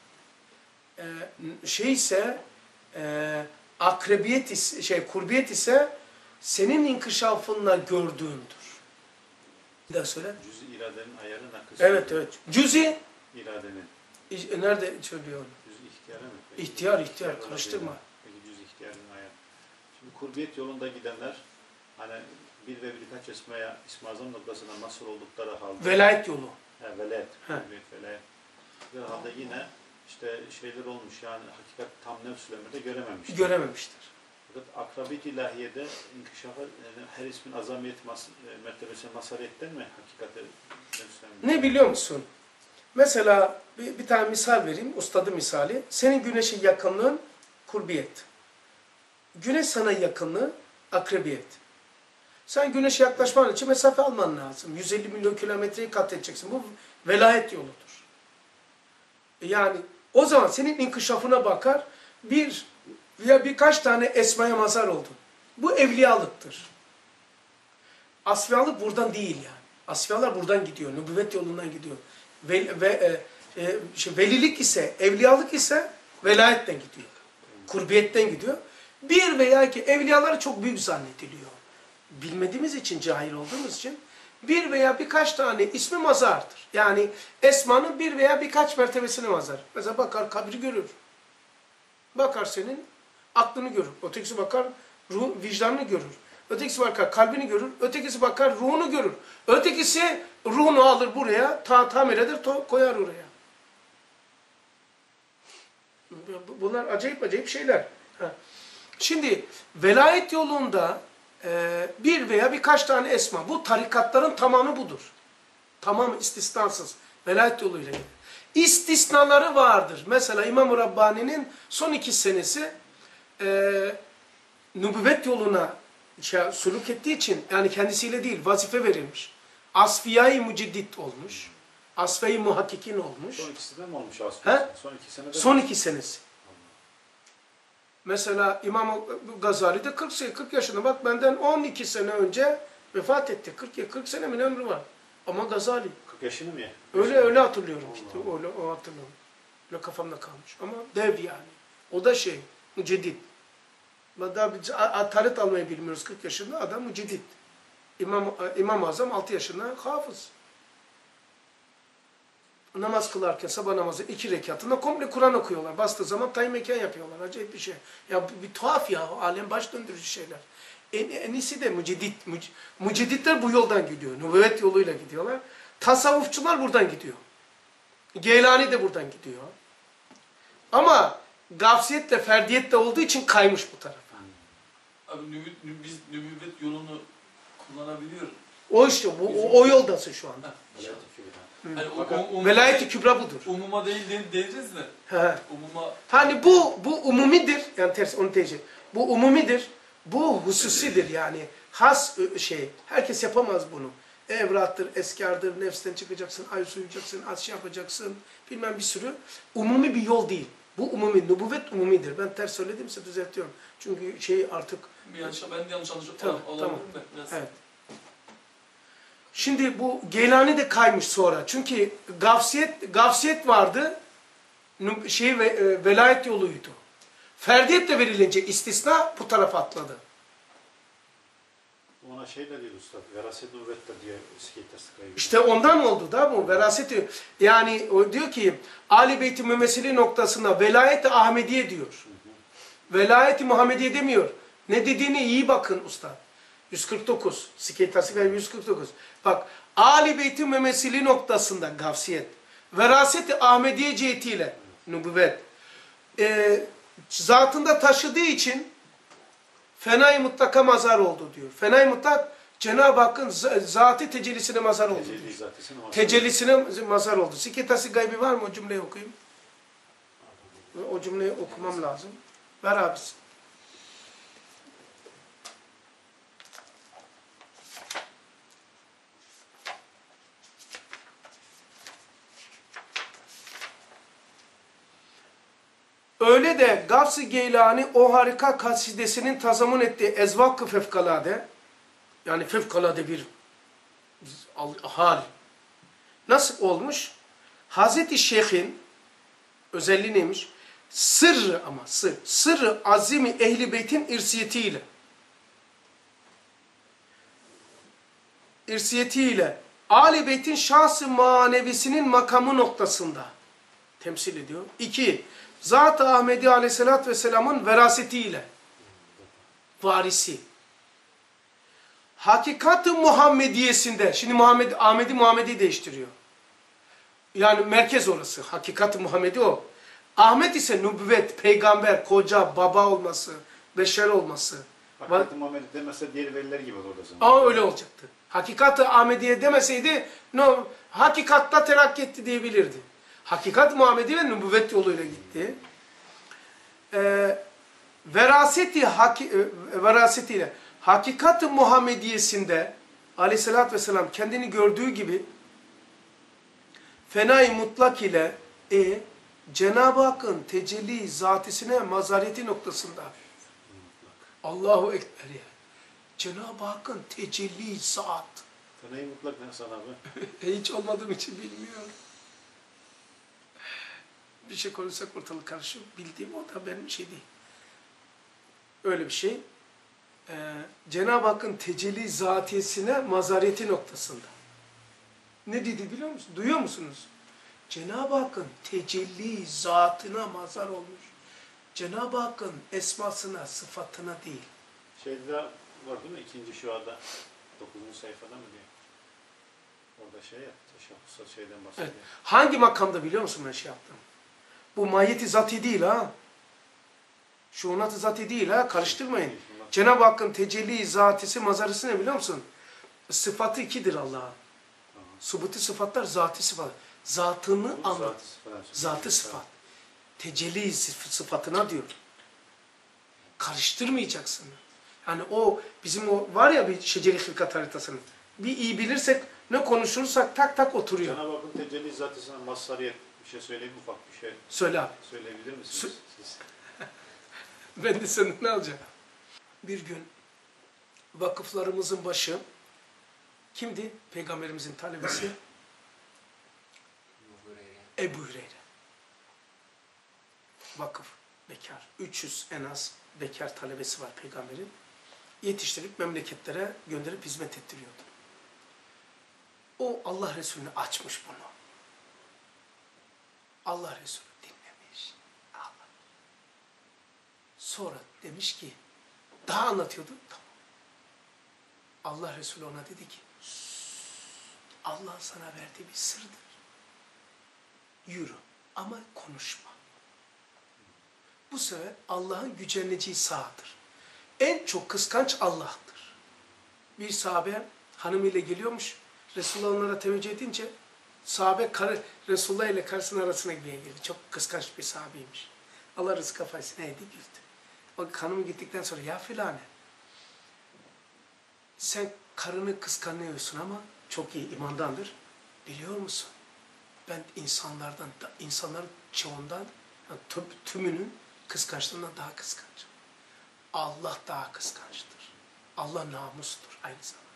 Kurbiyet ise senin inkişafınla gördüğündür. Bir daha söyle. Cüz-i iradenin ayarı nakıs. Evet. Cüz-i iradenin. Nerede söylüyor onu? Cüz-i ihtiyarı mı? İhtiyar. Karıştırma. Peki cüz-i ihtiyarın ayarı. Şimdi kurbiyet yolunda gidenler hani bir ve birkaç İsmi Azam noktasına mahsur oldukları halde. Velayet yolu. Velayet. Velayet. Bir halde yine işte şeyler olmuş yani hakikat tam nefsülemede görememiştir. Görememiştir. Fakat akrabiyet ilahiyede inkişafa her ismin azamiyet mertebesine masaretten mi hakikate nefsülemede? Ne biliyor musun? Mesela bir tane misal vereyim. Ustadı misali. Senin güneşe yakınlığın kurbiyet. Güneş sana yakınlığı akrebiyet. Sen güneşe yaklaşman için mesafe alman lazım. 150 milyon kilometreyi kat edeceksin. Bu velayet yoludur. Yani o zaman senin inkişafına bakar, bir veya birkaç tane esmaya mazhar oldun. Bu evliyalıktır. Asfiyalık buradan değil yani. Asfiyalar buradan gidiyor. Nübüvvet yolundan gidiyor. Velilik ise, evliyalık ise velayetten gidiyor. Kurbiyetten gidiyor. Bir veya iki evliyalar çok büyük zannediliyor. Bilmediğimiz için, cahil olduğumuz için bir veya birkaç tane ismi mazardır. Yani esmanın bir veya birkaç mertebesine mazar. Mesela bakar kabri görür. Bakar senin aklını görür. Ötekisi bakar vicdanını görür. Ötekisi bakar kalbini görür. Ötekisi bakar ruhunu görür. Ötekisi ruhunu alır buraya, tamir eder, koyar oraya. Bunlar acayip şeyler. Şimdi velayet yolunda bir veya birkaç tane esma. Bu tarikatların tamamı budur. Tamamı istisnasız. Velayet yoluyla gelir. İstisnaları vardır. Mesela İmam-ı Rabbani'nin son 2 senesi nübüvvet yoluna suluk ettiği için, yani kendisiyle değil, vazife verilmiş. Asfiyai müceddit olmuş. Asfiyai muhakkikin olmuş. Son ikisi mi olmuş aslında? Son 2 senesi. Mesela İmam Gazali de 40 yaşında. Bak benden 12 sene önce vefat etti. 40 sene mi ömrü var. Ama Gazali. 40 yaşını mı ya? Öyle hatırlıyorum. Öyle hatırlıyorum. Öyle kafamda kalmış. Ama dev yani. O da müceddit. Daha tarit almayı bilmiyoruz 40 yaşında. Adam müceddit. İmam-ı Azam 6 yaşında hafız. namaz kılarken sabah namazı 2 rekatında komple Kur'an okuyorlar. Bastığı zaman tayin mekan yapıyorlar. Acayip bir şey. Ya bir tuhaf ya. Alem baş döndürücü şeyler. En iyisi de müceddit. Mücedditler bu yoldan gidiyor. Nübüvvet yoluyla gidiyorlar. Tasavvufçular buradan gidiyor. Geylani de buradan gidiyor. Ama gafsiyetle, ferdiyetle olduğu için kaymış bu tarafa. Abi biz nübüvvet yolunu kullanabiliyoruz. O işte, o yoldasın şu anda. Hani Velayet-i kübra budur. Umuma değil diyeceğiz de. He. Umuma Hani bu umumidir. Yani ters onu diyecek. Bu umumidir. Bu hususidir yani. Has şey. Herkes yapamaz bunu. Evrattır, eskardır, nefsten çıkacaksın, ay suyacaksın, az şey yapacaksın. Bilmem bir sürü. Umumi bir yol değil. Bu umumi. Nübüvvet umumidir. Ben ters söyledimse düzeltiyorum. Çünkü şey artık... ben de yanlış anlaşıldım. Tamam, Olabilirim tamam. de. Biraz. Evet. Şimdi bu Geylani de kaymış sonra. Çünkü gafsiyet vardı. Velayet yoluydu. Ferdiyet de verilince istisna bu tarafa atladı. Ona şey de diyor usta, veraset nübüvvet de diyor iskitası. İşte ondan oldu da bu veraseti. Yani o diyor ki Ali Beyt-i Mümessili noktasında velayet-i Ahmediye diyor. Velayet-i Muhammediye demiyor. Ne dediğine iyi bakın usta. 149. Siketası gaybi 149. Bak Ali Beyt-i Mümessili noktasında gafsiyet. Veraset-i Ahmediye cihetiyle nübüvvet. Zatında taşıdığı için fenai mutlaka mazhar oldu diyor. Fenai mutlak Cenab-ı Hakk'ın zatı tecellisine mazhar oldu diyor. Tecellisine mazhar oldu. Siketası gaybi var mı? O cümleyi okuyayım. O cümleyi okumam lazım. Ver abisi. Öyle de Gavs-ı Geylani o harika kasidesinin tazamun ettiği ezvak-ı fevkalade, yani fevkalade bir hal nasıl olmuş? Hazreti Şeyh'in özelliği neymiş? Sırrı ama sırrı azimi Ehl-i Beyt'in irsiyetiyle Ali Beyt'in şahs-ı manevisinin makamı noktasında temsil ediyor. 2. Zat-ı Ahmedi Aleyhisselatü Vesselam'ın verasetiyle varisi. Hakikat-ı Muhammediyesinde, şimdi Ahmedi Muhammedi değiştiriyor. Yani merkez orası. Hakikat-ı Muhammedi o. Ahmet ise nübüvvet, peygamber, koca, baba olması, beşer olması. Hakikat-ı Muhammed demese diğer veliler gibi olurdu o zaman. Öyle olacaktı. Hakikat-ı Ahmediye demeseydi hakikatta terakki etti diyebilirdi. Hakikat Muhammedi ve nübüvvet yoluyla gitti. Verasetiyle hakikat-ı Muhammediyesinde Aleyhisselatü Vesselam kendini gördüğü gibi fenai mutlak ile Cenab-ı Hakk'ın tecelli zatisine mazareti noktasında Allahu Ekber ya. Cenab-ı Hakk'ın tecelli zat. Fenai mutlak ne sana abi? Hiç olmadığım için bilmiyorum. Bir şey konuşsak ortalık karışır. Bildiğim o da benim şey değil. Öyle bir şey. Cenab-ı Hakk'ın tecelli zatiyesine mazareti noktasında. Ne dedi biliyor musun? Duyuyor musunuz? Cenab-ı Hakk'ın tecelli zatına mazhar olmuş. Cenab-ı Hakk'ın esmasına, sıfatına değil. Şeyde var değil mi? İkinci şu anda 9. sayfada mı diyor? Orada şey ya, teşahhüsat şeyden bahsediyor. Evet. Hangi makamda biliyor musun ben şey yaptım? Bu mahiyeti zati değil ha. Şuunat-ı zati değil ha. Karıştırmayın. Cenab-ı Hakk'ın tecelli zatisi, mazarisi ne biliyor musun? Sıfatı 2'dir Allah'ın. Subuti sıfatlar, zati sıfat. Zatını anlat. Zatı sıfat. Tecelli sıfatına diyor. Karıştırmayacaksın. Yani o bizim o var ya bir şeceri hılkat haritasının. Bir iyi bilirsek ne konuşursak tak tak oturuyor. Cenab-ı Hakk'ın tecelli zatısına mazhariyet bir şey söyleyeyim, ufak bir şey. Söyle abi. Söyleyebilir misiniz siz? Ben de senin ne alacağım? Bir gün vakıflarımızın başı kimdi? Peygamberimizin talebesi Ebu Hüreyre. Vakıf, bekar. 300 en az bekar talebesi var peygamberin. Yetiştirip memleketlere gönderip hizmet ettiriyordu. O Allah Resulü'ne açmış bunu. Allah Resulü dinlemiş. Allah. Sonra demiş ki, daha anlatıyordu. Tamam. Allah Resulü ona dedi ki, Allah sana verdiği bir sırdır. Yürü ama konuşma. Bu sefer Allah'ın güceneceği sahadır. En çok kıskanç Allah'tır. Bir sahabe hanımıyla geliyormuş. Resulullah onlara teveccüh edince sahabe Resulullah ile karısının arasına girdi. Çok kıskanç bir sahabeymiş. Allah rızık kafasına eğdi güldü. O hanım gittikten sonra ya filane sen karını kıskanıyorsun ama çok iyi imandandır. Biliyor musun? Ben insanların çoğundan, yani tümünün kıskançlığından daha kıskançım. Allah daha kıskançtır. Allah namustur aynı zamanda.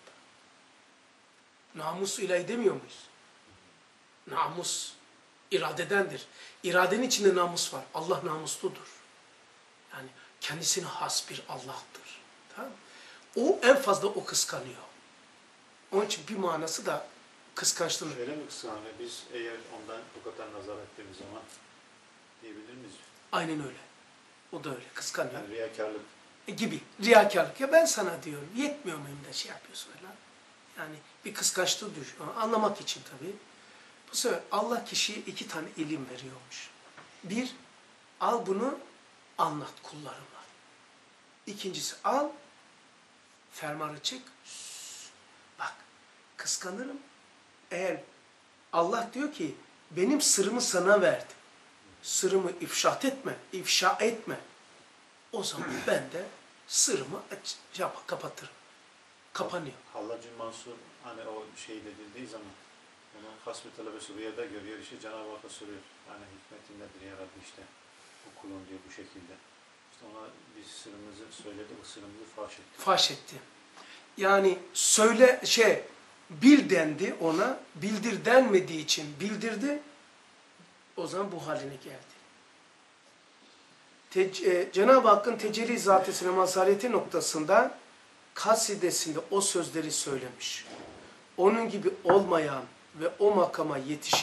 Namus ilahi demiyor muyuz? Namus iradedendir. İradenin içinde namus var. Allah namusludur. Yani kendisine has bir Allah'tır. Tamam mı? O en fazla o kıskanıyor. Onun için bir manası da kıskançlığın. Şöyle mi kıskanıyor? Biz eğer ondan bu kadar nazar ettiğimiz zaman diyebilir miyiz? Aynen öyle. O da öyle. Kıskanıyor. Yani riyakarlık. Gibi. Riyakarlık. Ya ben sana diyorum. Yetmiyor muyum da şey yapıyorsun falan. Yani bir kıskançlığı düşüyor. Anlamak için tabii. Bu sefer Allah kişiye 2 tane ilim veriyormuş. Bir, al bunu anlat kullarına. İkincisi al, fermanı çek. Bak, kıskanırım. Eğer Allah diyor ki, benim sırrımı sana verdim. Sırrımı ifşa etme. O zaman ben de sırrımı kapatırım. Kapanıyor. Hallacı Mansur hani o şey dediği zaman onun hasbi talebesi rüyada görüyor, işte Cenab-ı Hakk'a soruyor. Hani hikmetin nedir ya Rabbi işte bu kulun diyor bu şekilde. İşte ona biz sırrımızı söyledi, o sırrımızı faş etti. Faş etti. Yani bil dendi ona, bildir denmediği için bildirdi, o zaman bu haline geldi. Cenab-ı Hakk'ın tecelli zatesine mazhareti noktasında kasidesinde o sözleri söylemiş. Onun gibi olmayan ve o makama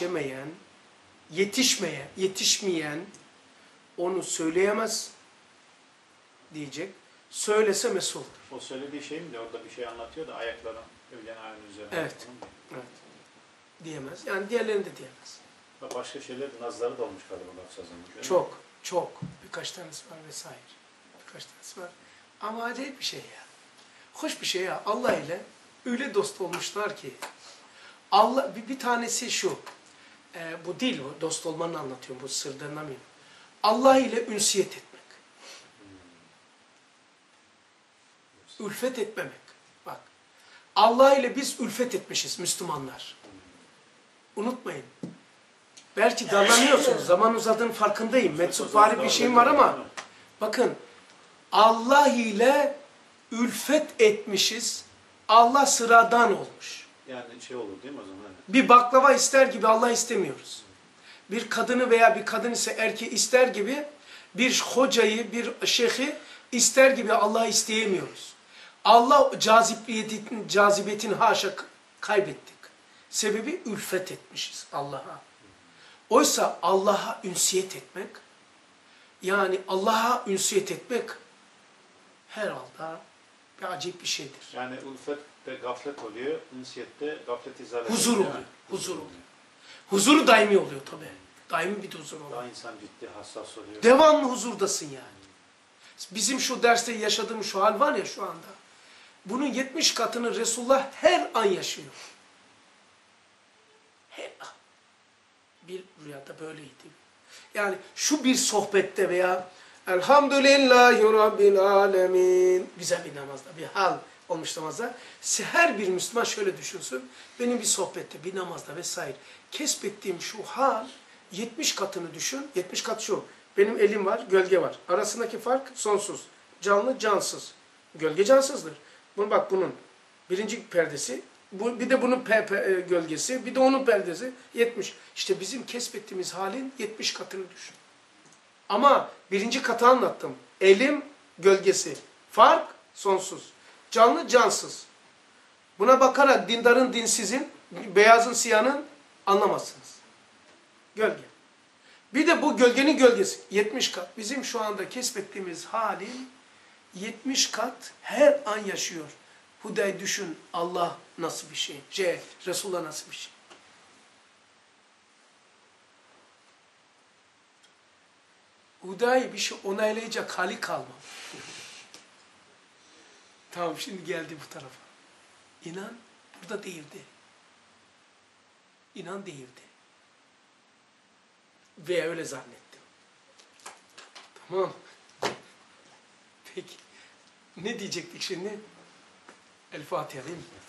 yetişmeyen onu söyleyemez diyecek. Söylese mesuldur. O söylediği şey mi de orada bir şey anlatıyor da ayakların ölen ayağının üzerine. Evet. Evet. Diyemez. Yani diğerlerini de diyemez. Başka şeyler nazları da olmuş galiba lafzazında. Çok. Birkaç tanesi var vesaire. Birkaç tanesi var. Ama acayip bir şey ya. Hoş bir şey ya. Allah ile öyle dost olmuşlar ki. Allah bir tanesi şu. Bu değil bu. Dost olmanı anlatıyorum. Bu sırlarından biri. Allah ile ünsiyet etmek. Ülfet etmemek. Bak. Allah ile biz ülfet etmişiz Müslümanlar. Unutmayın. Belki darlanıyorsunuz. Zaman uzadığının farkındayım. Meczupvari bir şeyim var ama bakın Allah ile ülfet etmişiz. Allah sıradan olmuş. Yani şey olur değil mi o zaman? Bir baklava ister gibi Allah istemiyoruz. Bir kadını veya bir kadın ise erkeği ister gibi bir hocayı, bir şeyhi ister gibi Allah'ı isteyemiyoruz. Allah cazibetini haşa kaybettik. Sebebi ülfet etmişiz Allah'a. Oysa Allah'a ünsiyet etmek, yani Allah'a ünsiyet etmek herhalde bir acayip bir şeydir. Yani ülfette gaflet oluyor, ünsiyette gaflet izale Huzur oluyor. oluyor. Huzur oluyor. Huzuru daimi oluyor tabii. Daimi bir huzur oluyor. Daha insan ciddi, hassas oluyor. Devamlı huzurdasın yani. Bizim şu derste yaşadığımız şu hal var ya şu anda. Bunun 70 katını Resulullah her an yaşıyor. Her an. Bir rüyada böyleydi. Yani şu bir sohbette veya Elhamdülillahi Rabbil Alemin güzel bir namazda, bir hal olmuş namazda. Her bir Müslüman şöyle düşünsün. Benim bir sohbette, bir namazda vesaire kesbettiğim şu hal 70 katını düşün. 70 kat şu. Benim elim var, gölge var. Arasındaki fark sonsuz. Canlı, cansız. Gölge cansızdır. Bak bunun birinci perdesi, bir de bunun gölgesi, bir de onun perdesi 70. İşte bizim kesbettiğimiz halin 70 katını düşün. Ama birinci katı anlattım. Elim, gölgesi. Fark sonsuz. Canlı, cansız. Buna bakarak dindarın, dinsizin, beyazın, siyahın anlamazsınız. Gölge. Bir de bu gölgenin gölgesi 70 kat. Bizim şu anda kesbettiğimiz halin 70 kat her an yaşıyor. Huday düşün, Allah nasıl bir şey? Resulullah nasıl bir şey? Huday bir şey onaylayacak hali kalmadı. Tamam, şimdi geldi bu tarafa. İnan burada değildi. İnan değildi. Veya öyle zannettim. Tamam. Peki. Ne diyecektik şimdi? El Fatiha değil mi?